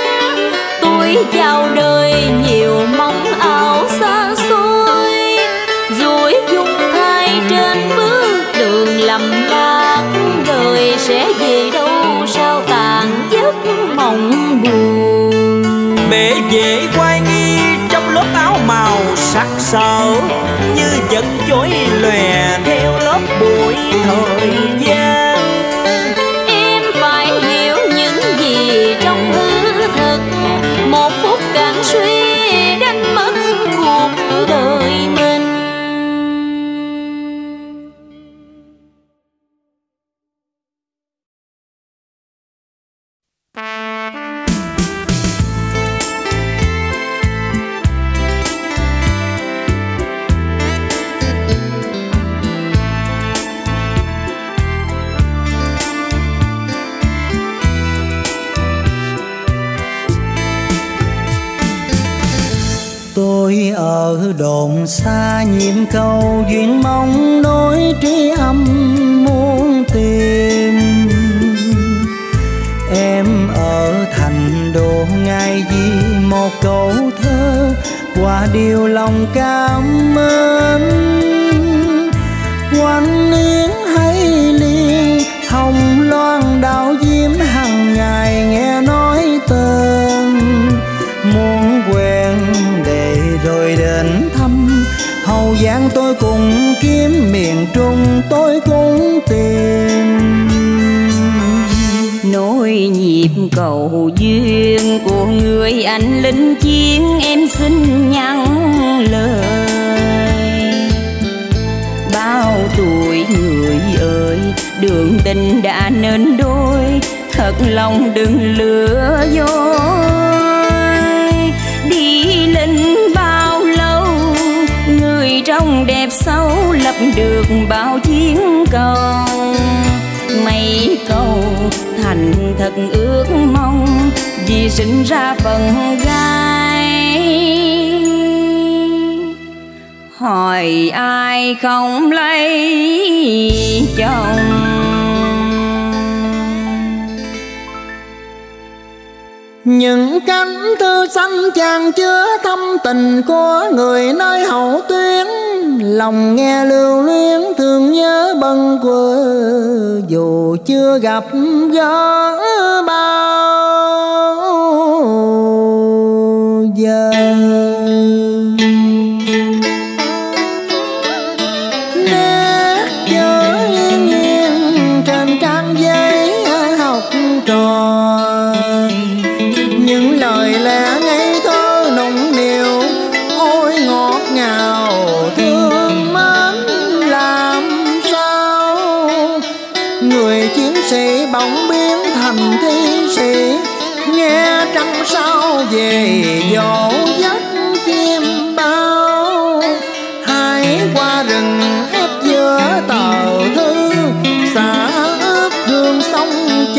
vào đời nhiều mong ảo xa xôi, rủi dung thay trên bước đường lầm lạc. Đời sẽ về đâu sao tàn giấc mộng buồn. Bể dễ quay nghi trong lớp áo màu sắc sỡ, như vật chói lòe theo lớp bụi thời gian. Em phải hiểu những gì trong hư thực, một phút càng suy đánh mất cuộc đời mình. Tôi ở đồn xa nhiệm cầu duyên mong nối trí âm muốn tìm. Em ở thành đô ngay vì một câu thơ qua điều lòng cảm mến. Quanh yến hay liên hồng loan đạo diễm hằng ngày nghe nói tên. Muốn quen để rồi đến thăm Hậu Giang tôi cùng kiếm, miền Trung tôi cũng tìm. Nối nhịp cầu duyên của người anh lính chiến, em xin nhắn lời. Bao tuổi người ơi, đường tình đã nên đôi, thật lòng đừng lừa dối. Đi lính bao lâu, người trong đẹp xấu lập được bao chiến công. Mấy câu thành thật ước mong, vì sinh ra phần gái. Hỏi ai không lấy chồng. Những cánh thư xanh chàng chứa thâm tình của người nơi hậu tuyến. Lòng nghe lưu luyến thương nhớ bâng quơ, dù chưa gặp gỡ bao giờ. Nét chớ nghiêng nghiêng trên trang giấy học trò, những lời lẽ ngây thơ nồng niêu, ôi ngọt ngào thương mến làm sao. Người chiến sĩ bỗng biến thành thi sĩ, nghe trăng sao về dỗ dắt chim bao. Hãy qua rừng ép giữa tờ thư, xả ướp hương sông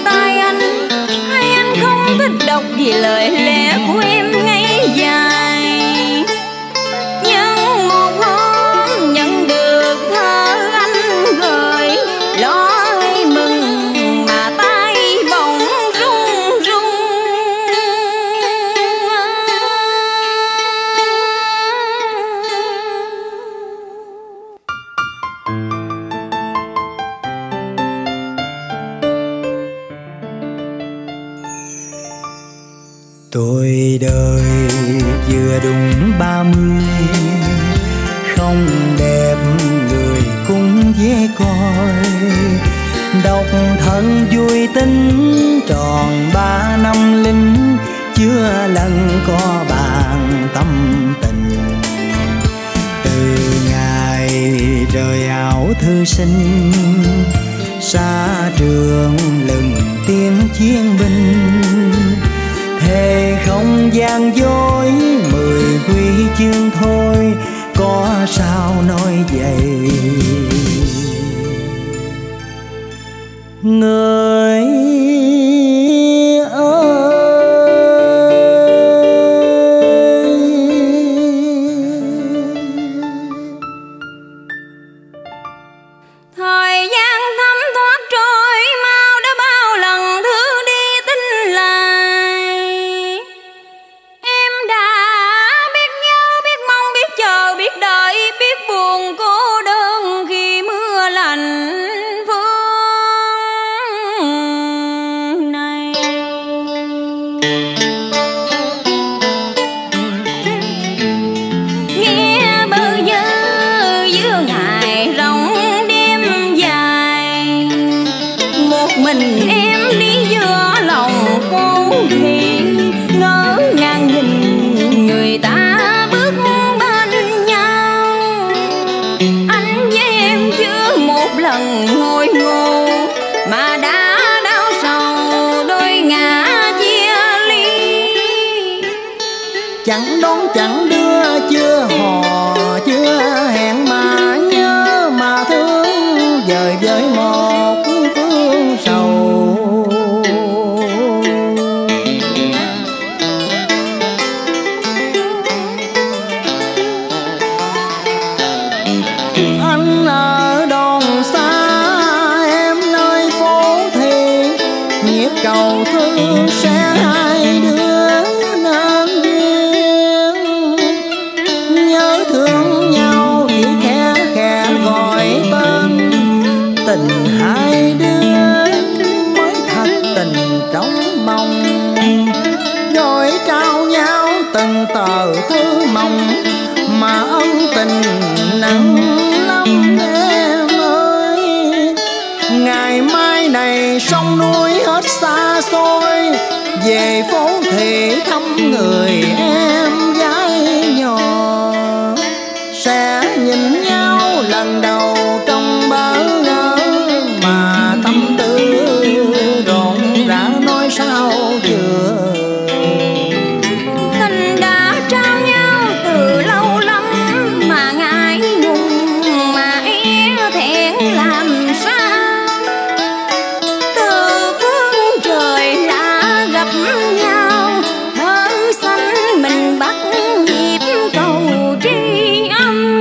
tay anh, hay anh không thích đọc vì lời lẽ của em ngây dài. Nhưng một hôm nhận được thơ anh gửi, lo hay mừng mà tay bỗng run run. Tuổi đời vừa đúng 30, không đẹp người cũng dễ coi. Độc thân vui tính tròn 3 năm lính, chưa lần có bàn tâm tình. Từ ngày rời áo thư sinh, xa trường lừng tiếng chiến binh. Thề không gian dối 10 huy chương thôi, có sao nói vậy. Người Thời gian thấm thoát trôi mau, đã bao lần thư đi tin lại. Em đã biết nhớ, biết mong, biết chờ, biết đợi, biết buồn cô đơn khi mưa lạnh phương này. Nghe bơ vơ giữa ngày rong đêm dài, một mình em đi giữa lòng phố thị, ngỡ ngàng nhìn người ta bước bên nhau. Anh với em chưa một lần ngồi ngô, mà đã đau sầu đôi ngã chia ly. chẳng đón chẳng đưa, chưa hò chưa hẹn, mà nhớ mà thương dời với một phương sầu. Anh ở đồn xa, em nơi phố thị, nhịp cầu thương sẽ hai đứa nên duyên. Nhớ thương nhau chỉ khẽ khẽ gọi tên, tình hai đứa mới thật tình trong mong. Rồi trao nhau từng tờ thư mong, mà ân tình nặng lắm em ơi. Ngày mai này sông núi hết xa xôi, về phố thị thăm người em gái nhỏ. Sẽ nhìn nhau lần đầu trong bỡ ngỡ, mà tâm tư rộn rã nói sao chưa. Tình đã trao nhau từ lâu lắm, mà ngại ngùng mà e thẹn làm sao. Từ phương trời lạ gặp nhau, thơ xanh mình bắt nhịp cầu tri âm.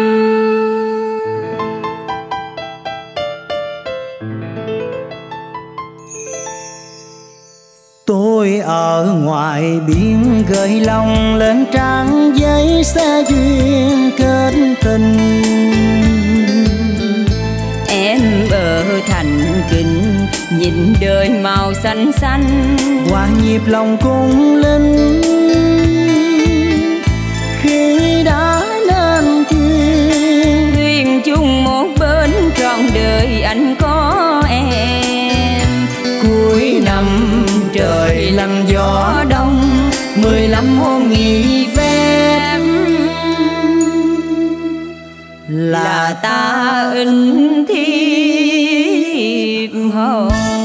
Tôi ở ngoài biển gửi lòng lên trang giấy, sẽ duyên kết tình. Em ở thành kinh nhìn đời màu xanh xanh, Hòa nhịp lòng cung linh khi đã nên duyên. duyên chung một bên trọn đời anh có em. Cuối năm trời lặng gió đông, 15 hôm nghỉ phép Là ta in thiệp hồng.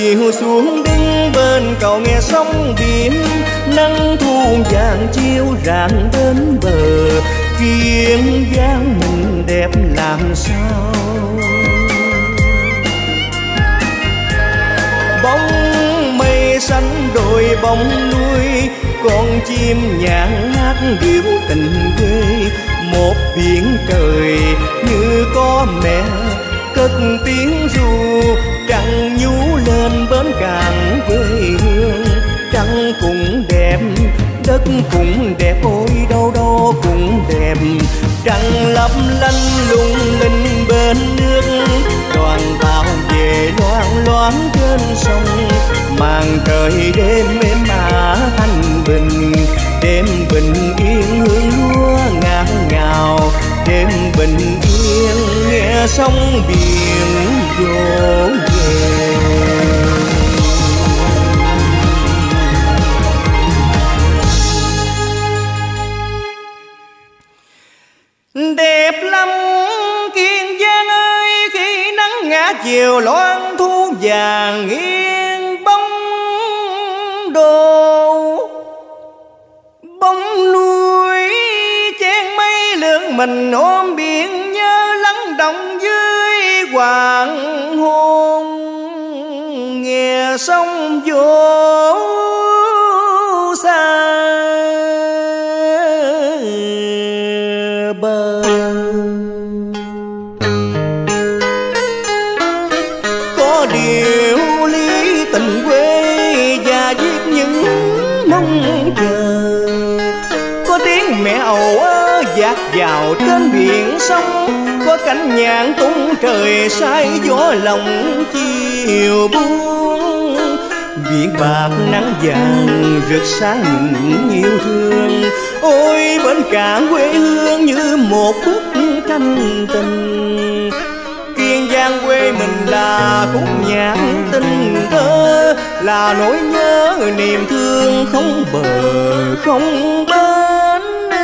chiều xuống đứng bên cầu nghe sóng biển, nắng thu vàng chiếu rạng đến bờ, kiên giang mình đẹp làm sao. Bóng mây xanh đồi bóng núi, con chim nhạn hát điệu tình quê. Một biển trời như có mẹ cất tiếng ru, trăng nhú lên bến cạn quê hương. Trăng cũng đẹp, đất cũng đẹp, ôi đâu đâu cũng đẹp. Trăng lấp lánh lung linh bên nước, đoàn tàu về loan loáng trên sông. Màn trời đêm êm ả thanh bình, đêm bình yên hương lúa ngát ngào. Đêm bình yên nghe sóng biển vỗ về. Đẹp lắm Kiên Giang ơi, khi nắng ngã chiều loan thu vàng yên bóng đồ. Bóng núi chen mây lượn mình ôm biển, nhớ lắng động dưới hoàng hôn. Nghe sóng vỗ xa bờ. Có điều lý tình quê và viết những mong chờ. Có tiếng mẹ ầu ơ dạt vào trên biển sông, có cánh nhạn tung trời say gió lòng chiều buông. Biển bạc nắng vàng rực sáng những yêu thương, ôi bến cạn quê hương như một bức tranh tình. Kiên Giang quê mình là khúc nhạc tình thơ, là nỗi nhớ niềm thương không bờ không bến.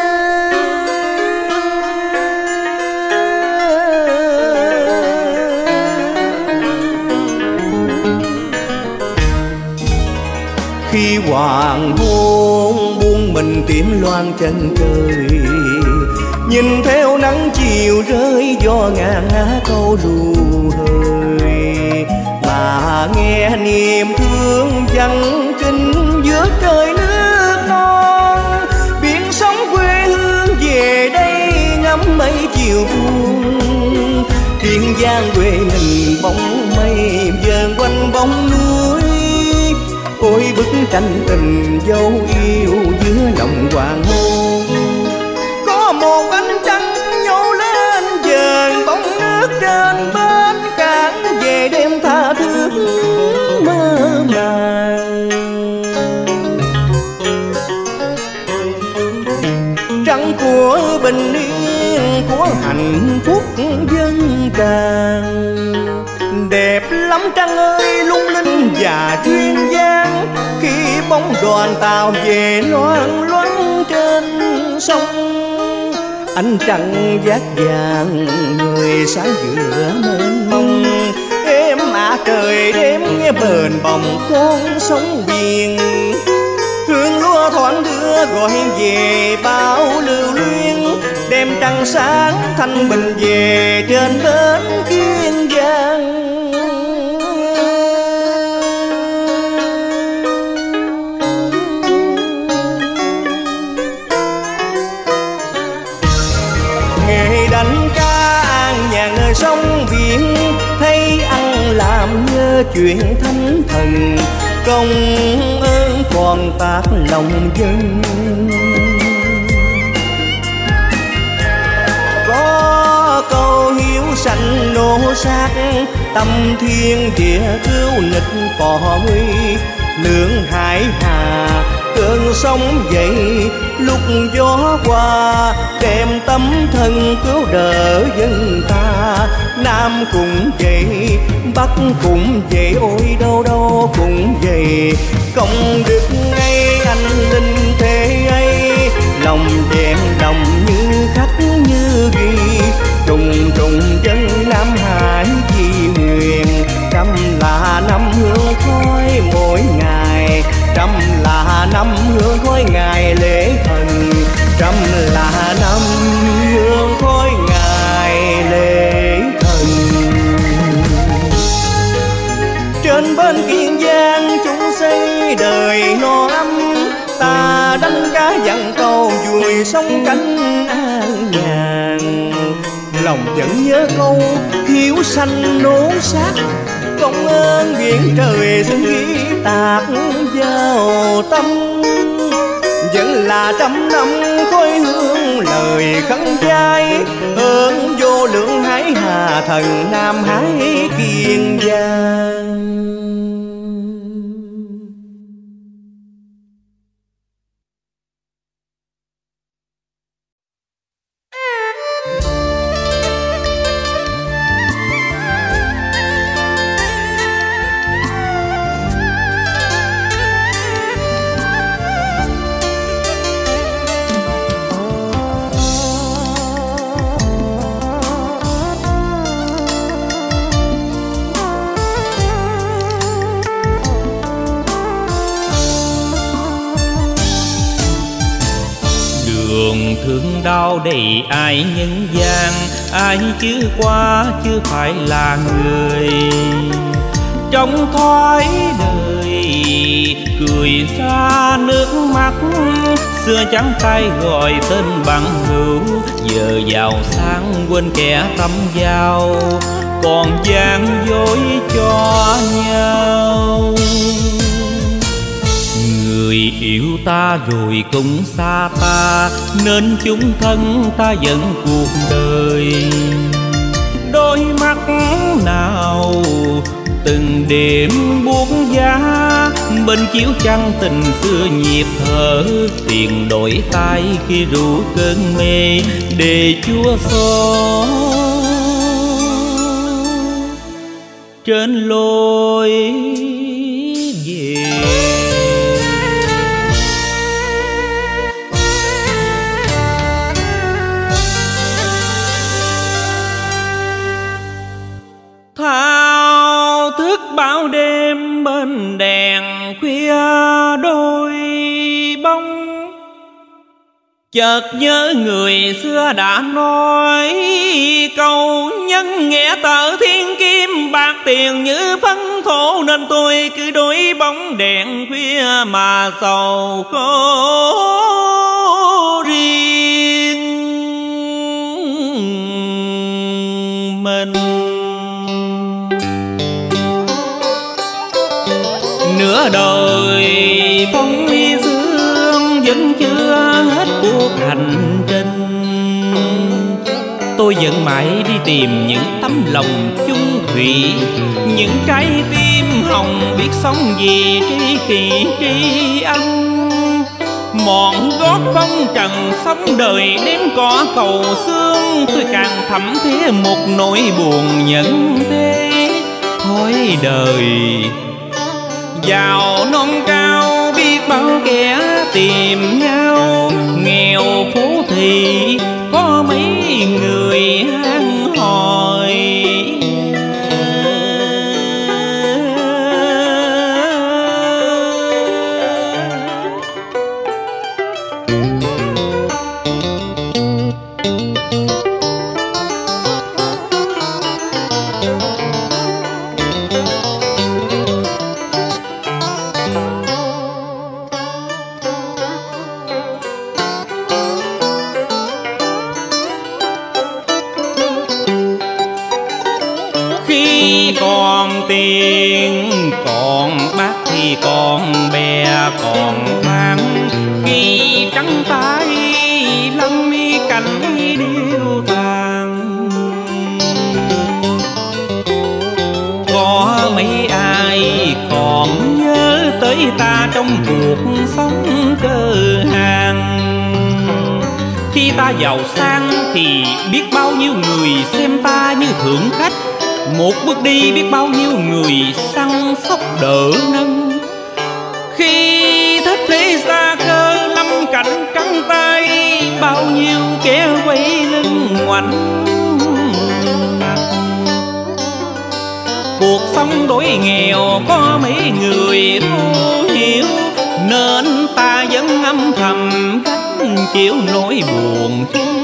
Khi hoàng hôn buông mình tím loan chân trời, nhìn theo nắng chiều rơi gió ngàn ngã câu ru hơi. Mà nghe niềm thương vang kinh giữa trời nước non, biển sóng quê hương về đây ngắm mây chiều buông. Kiên Giang quê mình bóng mây vờn quanh bóng núi, ôi bức tranh tình dấu yêu giữa lòng hoàng hôn. Có một ánh trăng nhô lên dần bóng nước trên bến cạn, về đêm tha thiết mơ màng. Trăng của bình yên, của hạnh phúc dân tràn. Đẹp lắm trăng ơi lung linh và duyên dáng, khi bóng đoàn tàu về loan loáng trên sông. Ánh trăng vát vàng người sáng giữa mênh mông, êm ả trời đêm nghe bền bồng con sóng biển. Hương lúa thoáng đưa gọi về bao lưu luyến, đêm trăng sáng thanh bình về trên bến Kiên Giang. Nghề đánh cá an nhàn nơi sông biển, thấy ăn làm nhớ chuyện thánh thần, công ơn còn tác lòng dân. Có câu hiếu sanh nô sát, tâm thiên địa cứu nghịch phò nguy. Lưỡng hải hà cơn sóng dậy, lúc gió qua đem tấm thân cứu đỡ dân ta. Nam cũng vậy, Bắc cũng vậy, ôi đâu đâu cũng vậy. Công đức ngay anh linh thế ấy, lòng vẹn đồng như khắc như ghi. Trùng trùng dân Nam Hải chi huyền, trăm là năm hương khói khói ngài lễ thần, trăm là năm hương khói ngài lễ thần. Trên bên Kiên Giang chúng xây đời no ấm, ta đánh cá dặn câu vui sống cánh an nhàn. Lòng vẫn nhớ câu hiếu sanh nối sát, công ơn biển trời xin ghi tạc vào tâm. Vẫn là trăm năm khói hương lời khấn vái, ơn vô lượng hải hà thần Nam Hải Kiên Giang. Thương đau đầy ai nhân gian, ai chưa qua chưa phải là người. Trong thoái đời cười xa nước mắt, xưa trắng tay gọi tên bằng hữu, giờ giàu sang quên kẻ tâm giao, còn gian dối cho nhau. Người yêu ta rồi cũng xa ta, nên chung thân ta vẫn cuộc đời. Đôi mắt nào từng đêm buốt giá, bên chiếu trăng tình xưa nhịp thở, tiền đổi tay khi rủ cơn mê để chúa xót trên lối về. Thao thức bao đêm bên đèn khuya đôi bóng, chợt nhớ người xưa đã nói câu nhân nghĩa tợ thiên kim bạc tiền như phấn thổ, nên tôi cứ đối bóng đèn khuya mà sầu khổ riêng mình. Nửa đời phong ly sương vẫn chưa hết cuộc hành trình, tôi vẫn mãi đi tìm những tấm lòng chung thủy, những trái tim hồng biết sống vì tri kỷ tri ân. Mòn gót phong trần sống đời đêm cỏ cầu xương, tôi càng thấm thía một nỗi buồn nhận thế thói đời. Giàu non cao biết bao kẻ tìm nhau, nghèo phú thì có mấy người hang hỏi. Còn tiền còn bạc thì còn bè còn mang, khi trắng tay lâm cảnh điêu tàn. Có mấy ai còn nhớ tới ta trong cuộc sống cơ hàng. Khi ta giàu sang thì biết bao nhiêu người xem ta như thượng khách, một bước đi biết bao nhiêu người săn sóc đỡ nâng. Khi thất thế xa cơ lâm cảnh trắng tay, bao nhiêu kẻ quay lưng ngoảnh mặt. Cuộc sống đổi nghèo có mấy người thấu hiểu, nên ta vẫn âm thầm gánh chịu nỗi buồn riêng.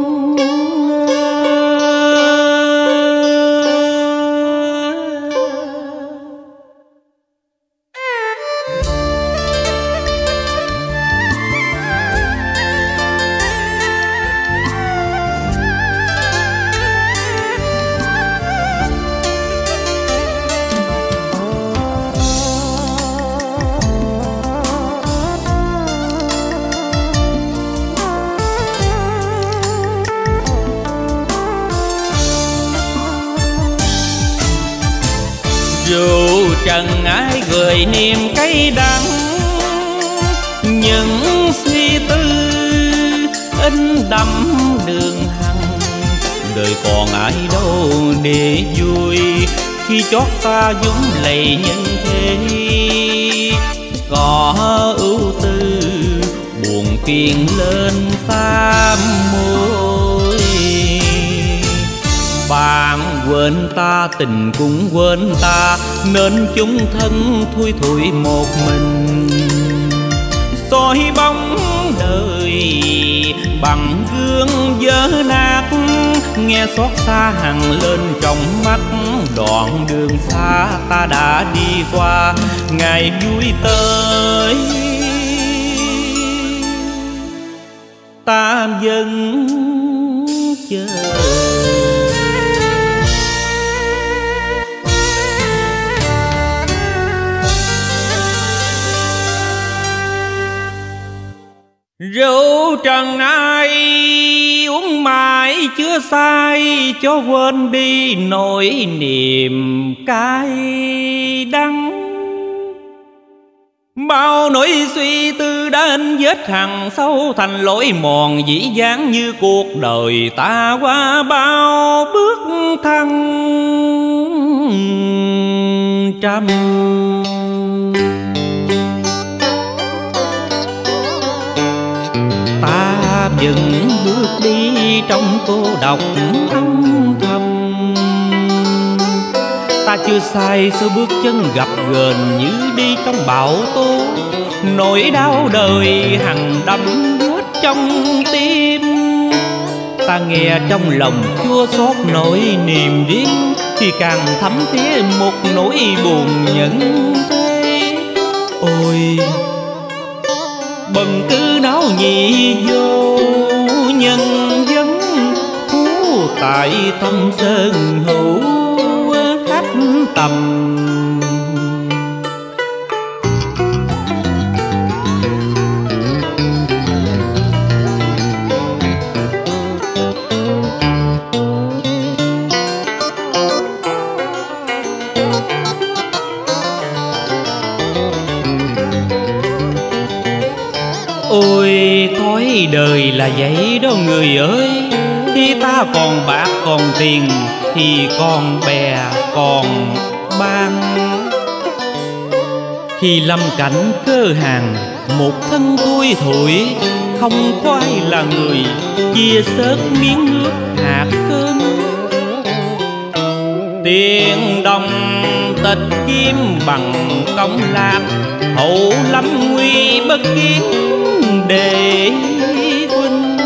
Dù trần ai gửi niềm cay đắng, những suy tư in đậm đường hằng. Đời còn ai đâu để vui khi chót xa dũng lầy nhân thế. Có ưu tư buồn phiền lên xa môi. Bạn quên ta tình cũng quên ta, nên chung thân thui thủi một mình. Soi bóng đời bằng gương vỡ nát, nghe xót xa hằn lên trong mắt. Đoạn đường xa ta đã đi qua, ngày vui tới ta vẫn chờ. Rượu trần ai uống mãi chưa say, cho quên đi nỗi niềm cay đắng. Bao nỗi suy tư đến vết hằn sâu thành lối mòn dĩ dáng, như cuộc đời ta qua bao bước thăng trầm. Ta vẫn bước đi trong cô độc âm thầm. Ta chưa sai sao bước chân gập ghềnh như đi trong bão tố. Nỗi đau đời hằn đậm hết trong tim. Ta nghe trong lòng chua xót nỗi niềm riêng, thì càng thấm thía một nỗi buồn nhẫn thế. Ôi bần cứ náo nhị vô nhân dân, thú tại thâm sơn hữu khách tầm. Ôi thói đời là vậy đó người ơi. Khi ta còn bạc còn tiền thì còn bè còn ban. Khi lâm cảnh cơ hàng một thân thui thủi, không có ai là người chia sớt miếng nước hạt cơm. Tiền đồng tịch kim bằng công lạc, hậu lâm nguy bất kiến để huynh.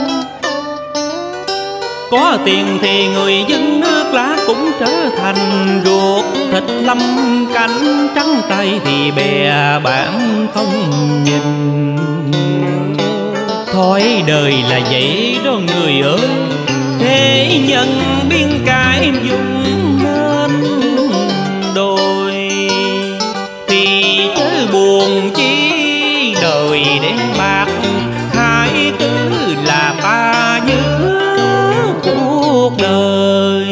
Có tiền thì người dân nước lá cũng trở thành ruột thịt, lâm cảnh trắng tay thì bè bạn không nhìn. Thói đời là vậy đó người ơi. Thế nhân biên cải dùng nên đôi, thì chớ buồn chi đời đen bạc. Hãy cứ là ta nhớ cuộc đời.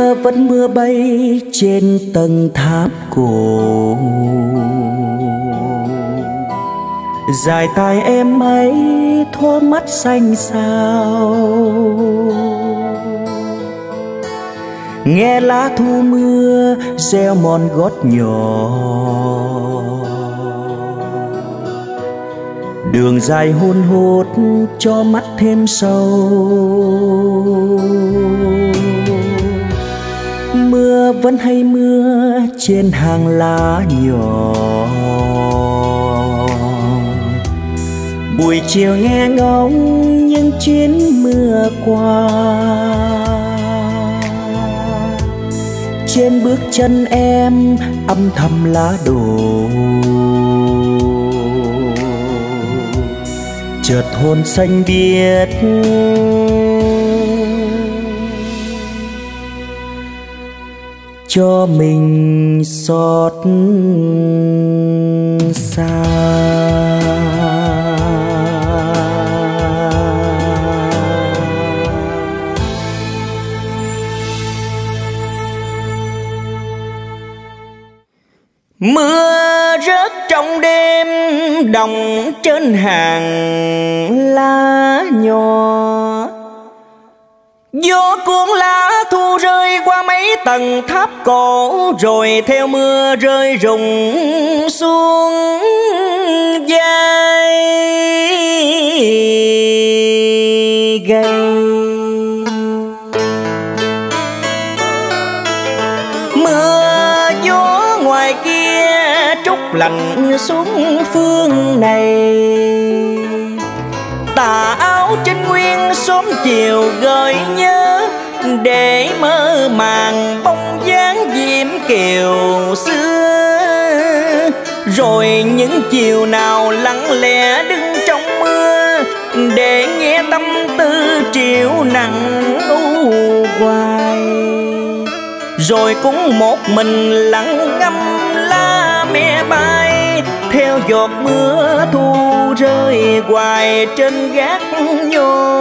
Mưa vẫn mưa bay trên tầng tháp cổ, dài tai em ấy thoa mắt xanh xao. Nghe lá thu mưa reo mòn gót nhỏ, đường dài hun hút cho mắt thêm sâu. Mưa vẫn hay mưa trên hàng lá nhỏ, buổi chiều nghe ngóng những chuyến mưa qua. Trên bước chân em âm thầm lá đổ, chợt hồn xanh biếc cho mình xót xa. Mưa rớt trong đêm đồng trên hàng lá nhỏ, gió cuốn lá thu rơi qua mấy tầng tháp cổ, rồi theo mưa rơi rụng xuống vai gầy. Mưa gió ngoài kia trút lạnh xuống phương này, tà áo trên nguyên sớm chiều gợi nhớ, để mơ màng bóng dáng diễm kiều xưa. Rồi những chiều nào lặng lẽ đứng trong mưa, để nghe tâm tư triểu nặng u hoài. Rồi cũng một mình lặng ngâm lá me bay, theo giọt mưa thu rơi hoài trên gác nhô.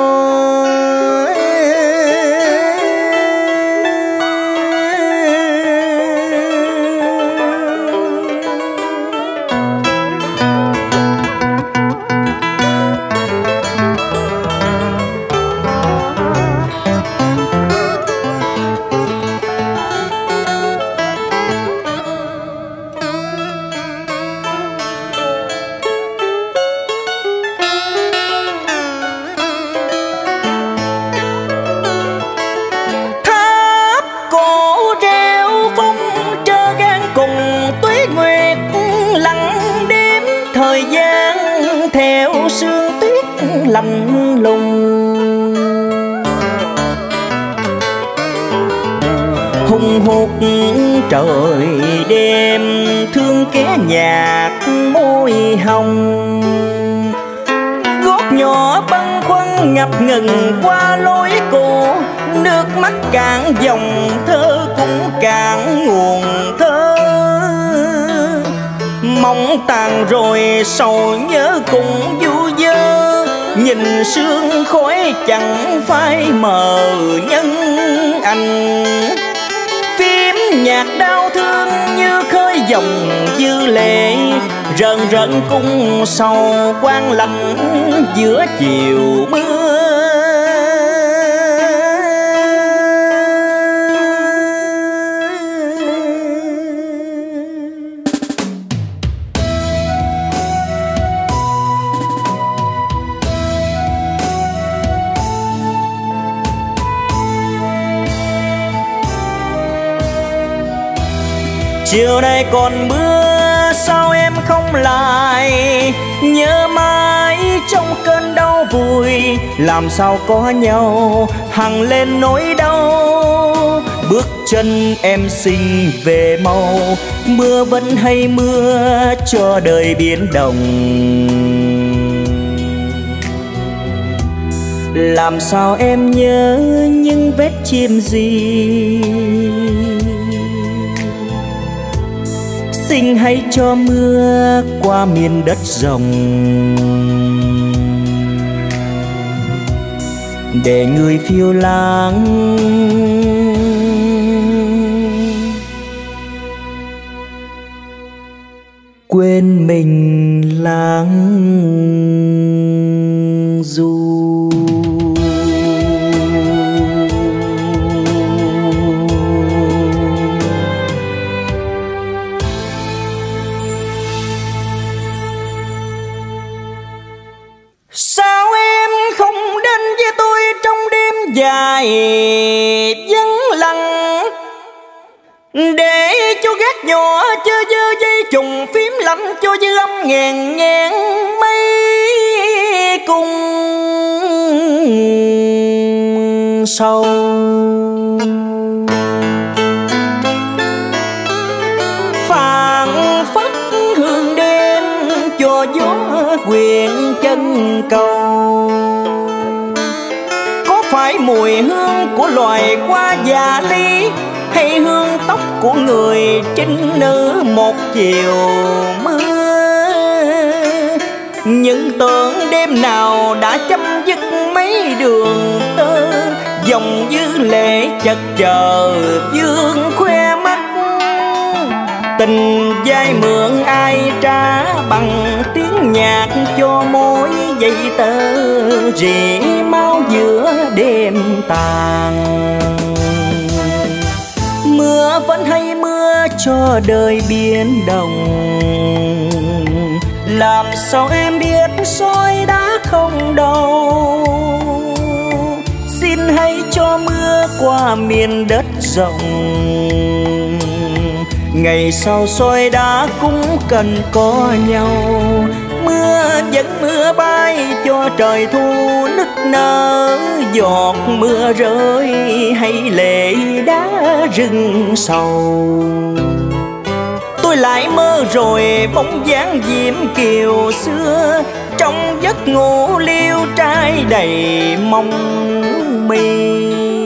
Lạnh lùng hùng hục trời đêm, thương kẻ nhạt môi hồng. Gót nhỏ bâng khuâng ngập ngừng qua lối cũ, nước mắt cạn dòng thơ cũng cạn nguồn thơ. Mong tàn rồi sầu nhớ cũng du dơ, nhìn sương khói chẳng phai mờ nhân anh. Phím nhạc đau thương như khơi dòng dư lệ, rần rần cung sầu quang lạnh giữa chiều mưa. Chiều nay còn mưa sao em không lại, nhớ mãi trong cơn đau vùi. Làm sao có nhau hằng lên nỗi đau, bước chân em xinh về mau. Mưa vẫn hay mưa cho đời biến động, làm sao em nhớ những vết chim gì. Xin hãy cho mưa qua miền đất rộng, để người phiêu lãng quên mình lãng du. Sao em không đến với tôi trong đêm dài vắng lặng, để cho gác nhỏ chơ vơ dây trùng phím lắm cho dư âm ngàn ngàn mây cùng sâu. Phảng phất hương đêm cho gió quyện chân cầu, có phải mùi hương của loài hoa già ly, hay hương tóc của người trinh nữ một chiều mưa? Những tưởng đêm nào đã chấm dứt mấy đường tơ, dòng dư lệ chật chờ vương khoe mắt. Tình dai mượn ai trả bằng tiếng nhạc cho mối dây tơ rỉ máu giữa đêm tàn. Mưa vẫn hay mưa cho đời biến động, làm sao em biết soi đã không đâu. Xin hãy cho mưa qua miền đất rộng, ngày sau soi đá cũng cần có nhau. Mưa vẫn mưa bay cho trời thu nức nở, giọt mưa rơi hay lệ đá rừng sầu. Tôi lại mơ rồi bóng dáng diễm kiều xưa, trong giấc ngủ liêu trai đầy mong mi.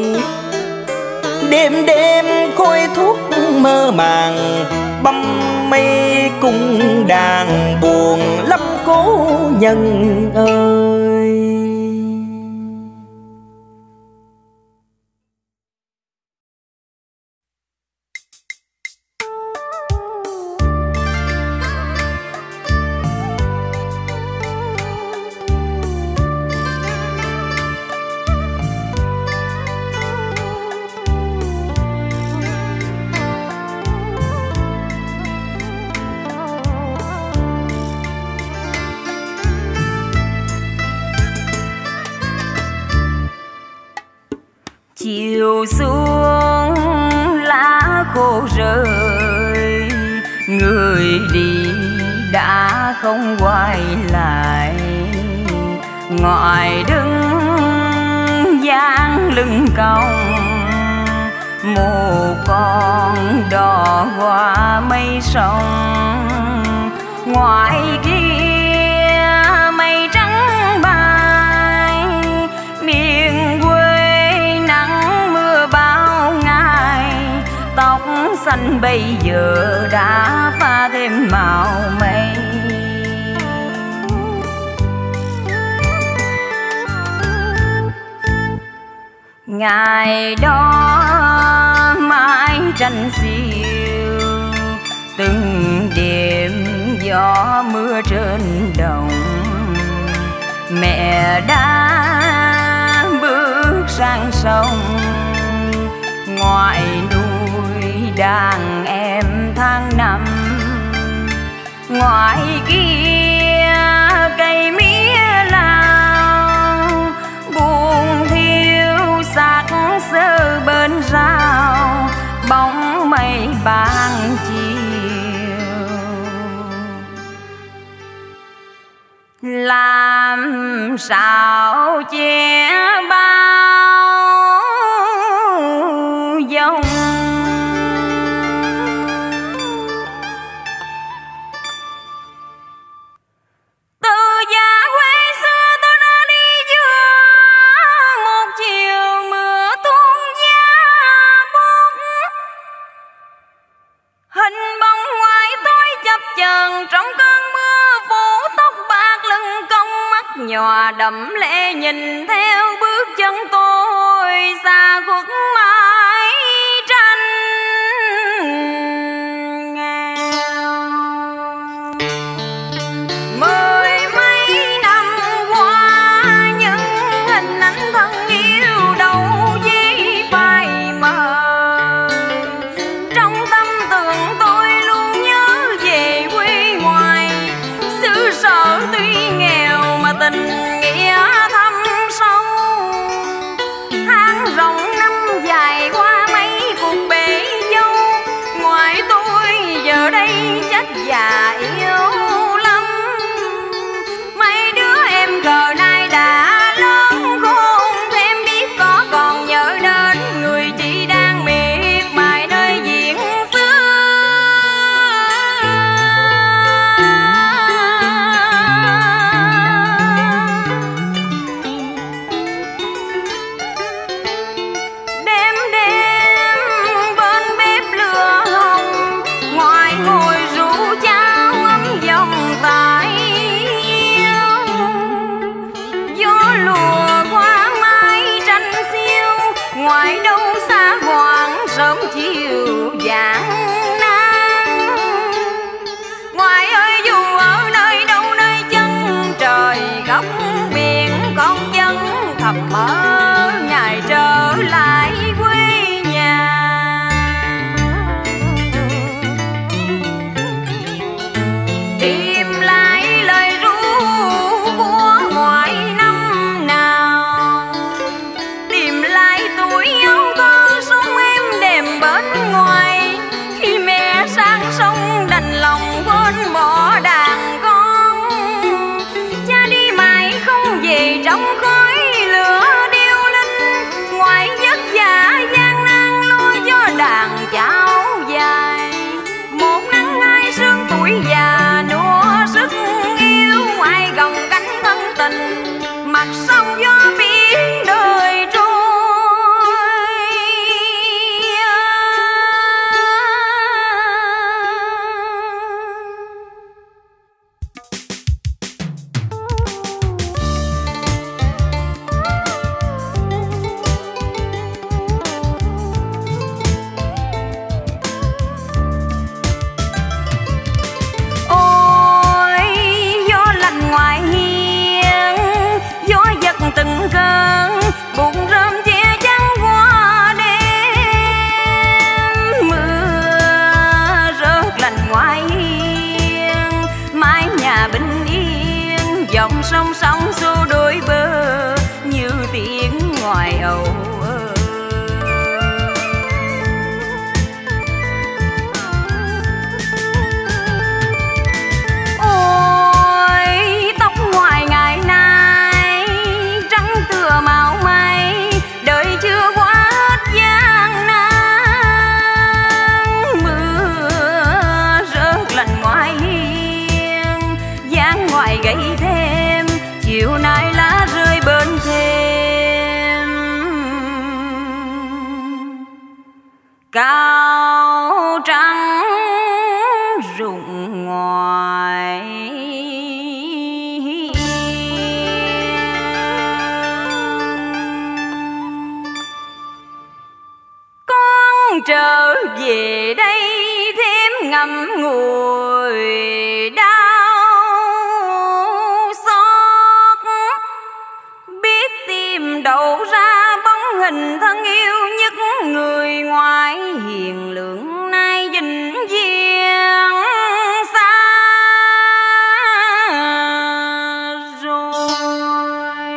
Đêm đêm khói thuốc mơ màng, băm mây cung đàn buồn lắm cố nhân ơi. Chiều xuống lá khô rơi, người đi đã không quay lại. Ngoài đứng dáng lưng cong, một con đò qua mây sông. Ngoài kia mây trắng bay, miền quê nắng mưa bao ngày. Tóc xanh bây giờ đã pha thêm màu mây. Ngày đó mái tranh xiêu, từng đêm gió mưa trên đồng. Mẹ đã bước sang sông, ngoài nuôi đàn em tháng năm. Ngoài kia cây mía lao, buồn thiêu xác sơ bên rào. Bóng mây ban chiều làm sao che bao dòng. Từ già quê xưa tôi đã đi giữa một chiều mưa tuôn giá buốt. Hình bóng ngoài tôi chập chờn trong cơn mưa, phủ tóc bạc lưng cong, mắt nhòa đậm lệ nhìn theo bước chân tôi xa khuất mái tranh nghèo. tình nghĩa thâm sâu. Tháng rộng năm dài qua mấy cuộc bể dâu, ngoài tôi giờ đây chết già yếu lắm. Mấy đứa em cờ nay đã lớn khôn, em biết có còn nhớ đến người chị đang miệt mài nơi diễn xưa. Đêm đêm bên bếp lửa hồng, ngoài ngồi rượu cháo ấm dòng tại yêu. Gió lùa qua mái tranh xiêu, ngoài đâu xa hoàng sớm chiều vàng nắng. Ngoài ơi dù ở nơi đâu nơi chân trời góc biển, con vẫn thầm mơ ngày trở lại quê nhà. Tìm lại lời ru của ngoại năm nào, tìm lại tuổi ấu thơ sống êm đềm bên ngoài. Khi mẹ sang sông đành lòng quên bỏ đàn con, cha đi mãi không về trong khói lửa điêu linh. Ngoài vất vả gian nan lo cho đàn cháu dài, một nắng hai sương tuổi già nua sức yêu. Ngoài gồng cánh thân tình, mặt sông gió biển đời trôi. Ôi gió lạnh ngoài hiên, gió giật từng cơn, bụng rơm che chắn qua đêm. Mưa rớt lạnh ngoài hiên, mái nhà bình yên, dòng sông sóng xô đôi bờ như tiếng ngoài âu ơ. Ôi tóc ngoài ngày nay trắng tựa màu mây, đời chưa qua hết gian nan. Mưa rớt lạnh ngoài hiên, dáng ngoài gầy thêm, chiều nay lá rơi bên thềm. Cao trắng rụng ngoài hiên. Con trở về đây thêm ngậm ngùi đau xót, biết tìm đâu ra bóng hình thân yêu nhất. Người ngoài hiền lương nay vĩnh viễn xa rồi.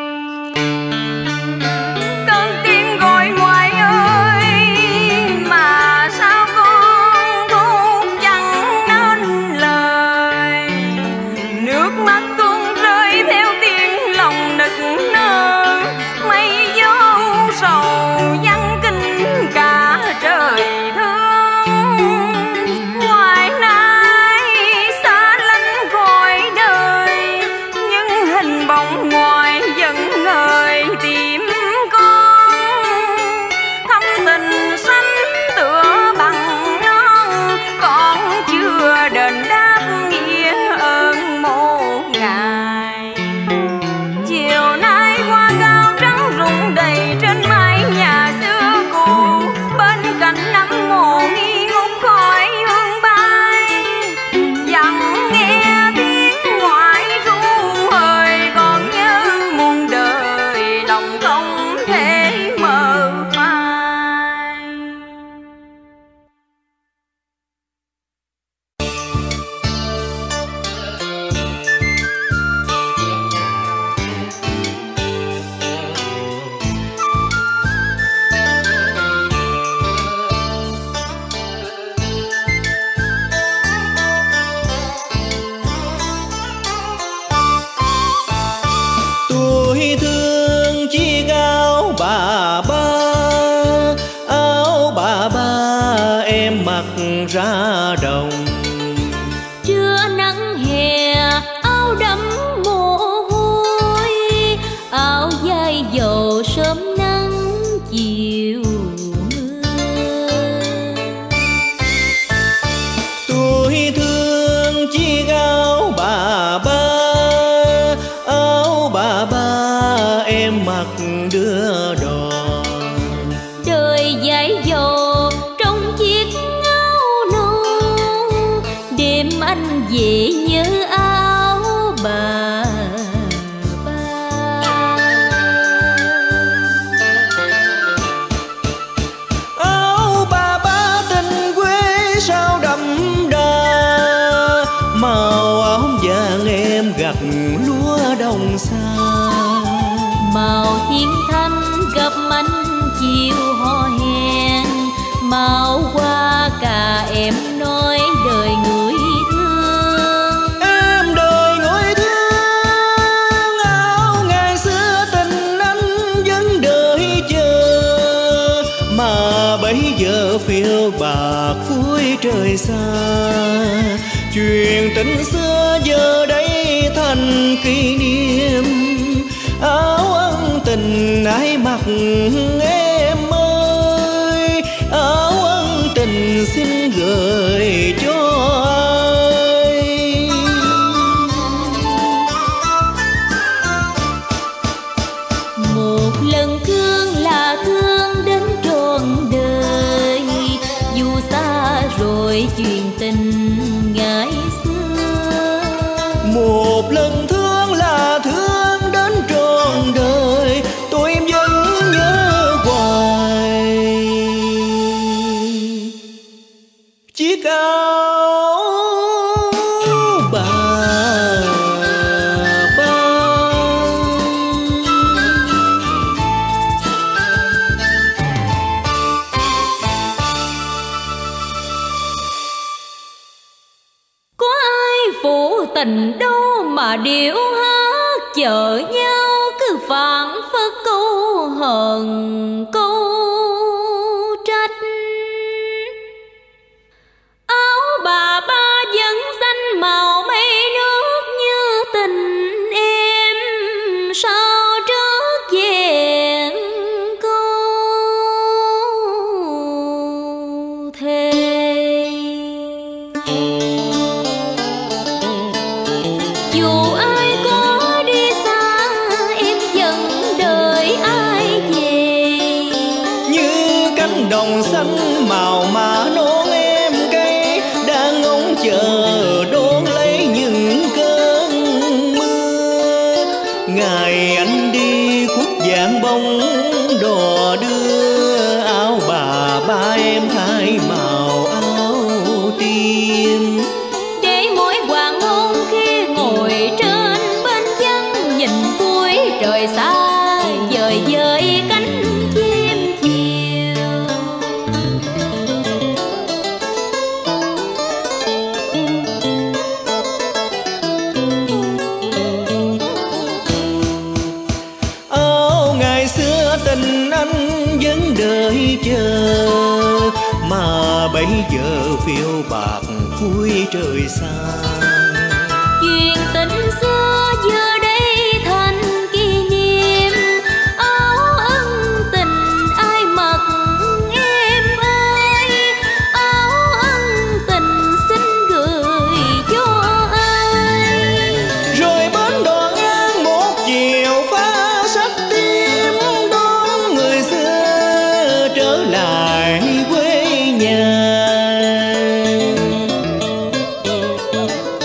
Cơn tiếng gọi ngoài ơi, mà sao con thốt chẳng nên lời. Nước mắt tuôn rơi theo tiếng lòng nức nở, mây gió sầu văng kinh cả trời thương. Ngoài nay xa lánh cõi đời, nhưng hình bóng ngoài vẫn ngời tìm con. Thâm tình sánh tựa bằng non, con chưa đền đáp nghĩa ơn một ngày. gặt lúa đồng xa. Màu thiên thanh gặp anh chiều hò hẹn, màu hoa cà em nói đời người thương. Em đời người thương, áo ngày xưa tình anh vẫn đợi chờ, mà bây giờ phiêu bạc cuối trời xa. Chuyện tình xưa giờ đây thành kỷ niệm, áo ân tình ai mặc em ơi, áo ân tình xin gửi cho ai. Một lần thương là thương đến trọn đời, dù xa rồi chuyện tình ngày xưa. Một lần thương là thương đến trọn đời, tôi em vẫn nhớ hoài chiếc áo bà ba. Có ai phụ tình đâu mà điệu hát chờ nhau, cứ phảng phất câu hờn câu trách. Áo bà ba vẫn xanh màu mây nước như tình em, sao trước vẹn câu thề. Dù ai có đi xa em vẫn đợi ai về, Như cánh đồng xanh màu mà non em cây, đang ngóng chờ đón lấy những cơn mưa. Ngày anh đi khuất vàng bóng đò đưa, áo bà ba em hai màu áo tim. để mỗi hoàng hôn khi ngồi trên bên chân, nhìn cuối trời xa dời dời cánh chim chiều. Áo ngày xưa tình anh vẫn đợi chờ, mà bây giờ phiêu bạc cuối trời xa. Chuyện tình xưa giờ đây thành kỷ niệm, áo ân tình ai mặc em ơi, áo ân tình xin gửi cho ai. Rồi bến đò ngang một chiều phá sách tim, đón người xưa trở lại quê nhà.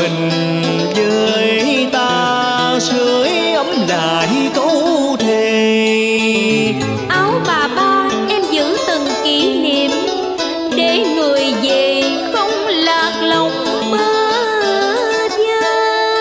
mình với ta sưởi ấm lại câu thề. Áo bà ba em giữ từng kỷ niệm, để người về không lạc lòng bơ vơ.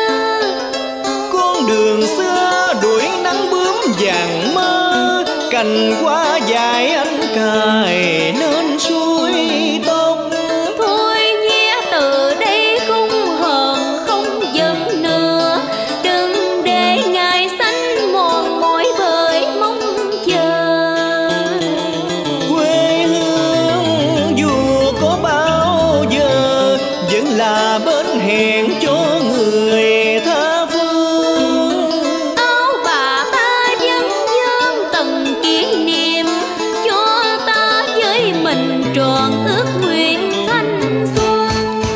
Con đường xưa đuổi nắng bướm vàng mơ, cành hoa dài anh cài nên suối tóc. Thôi nhé từ đây không hờn không giận nữa, đừng để ngày xanh mòn mỏi bởi mong chờ. Quê hương dù có bao giờ vẫn là bến hẹn cho người tha phương. Áo bà ba vẫn vương từng kỷ niệm, cho ta với mình tròn ước nguyện thanh xuân.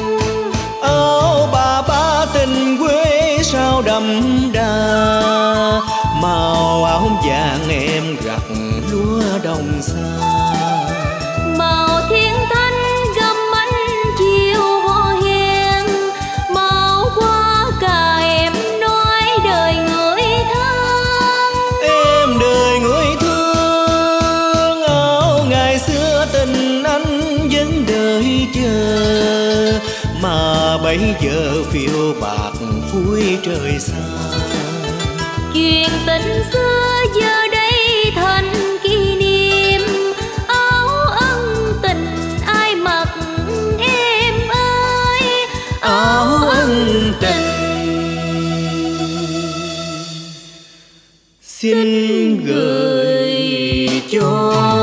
Áo bà ba tình quê sao đậm đà, màu áo vàng em gặt lúa đồng xa. Màu thiên thanh gầm ánh chiều hoa hẹn, màu hoa cà em nói đời người thân. Em đời người thương, áo ngày xưa tình anh vẫn đợi chờ, mà bây giờ phiêu bạc cuối trời xa. Chuyện tình xưa giờ đây thành kỷ niệm, áo ân tình ai mặc em ơi, Áo ân tình xin gửi cho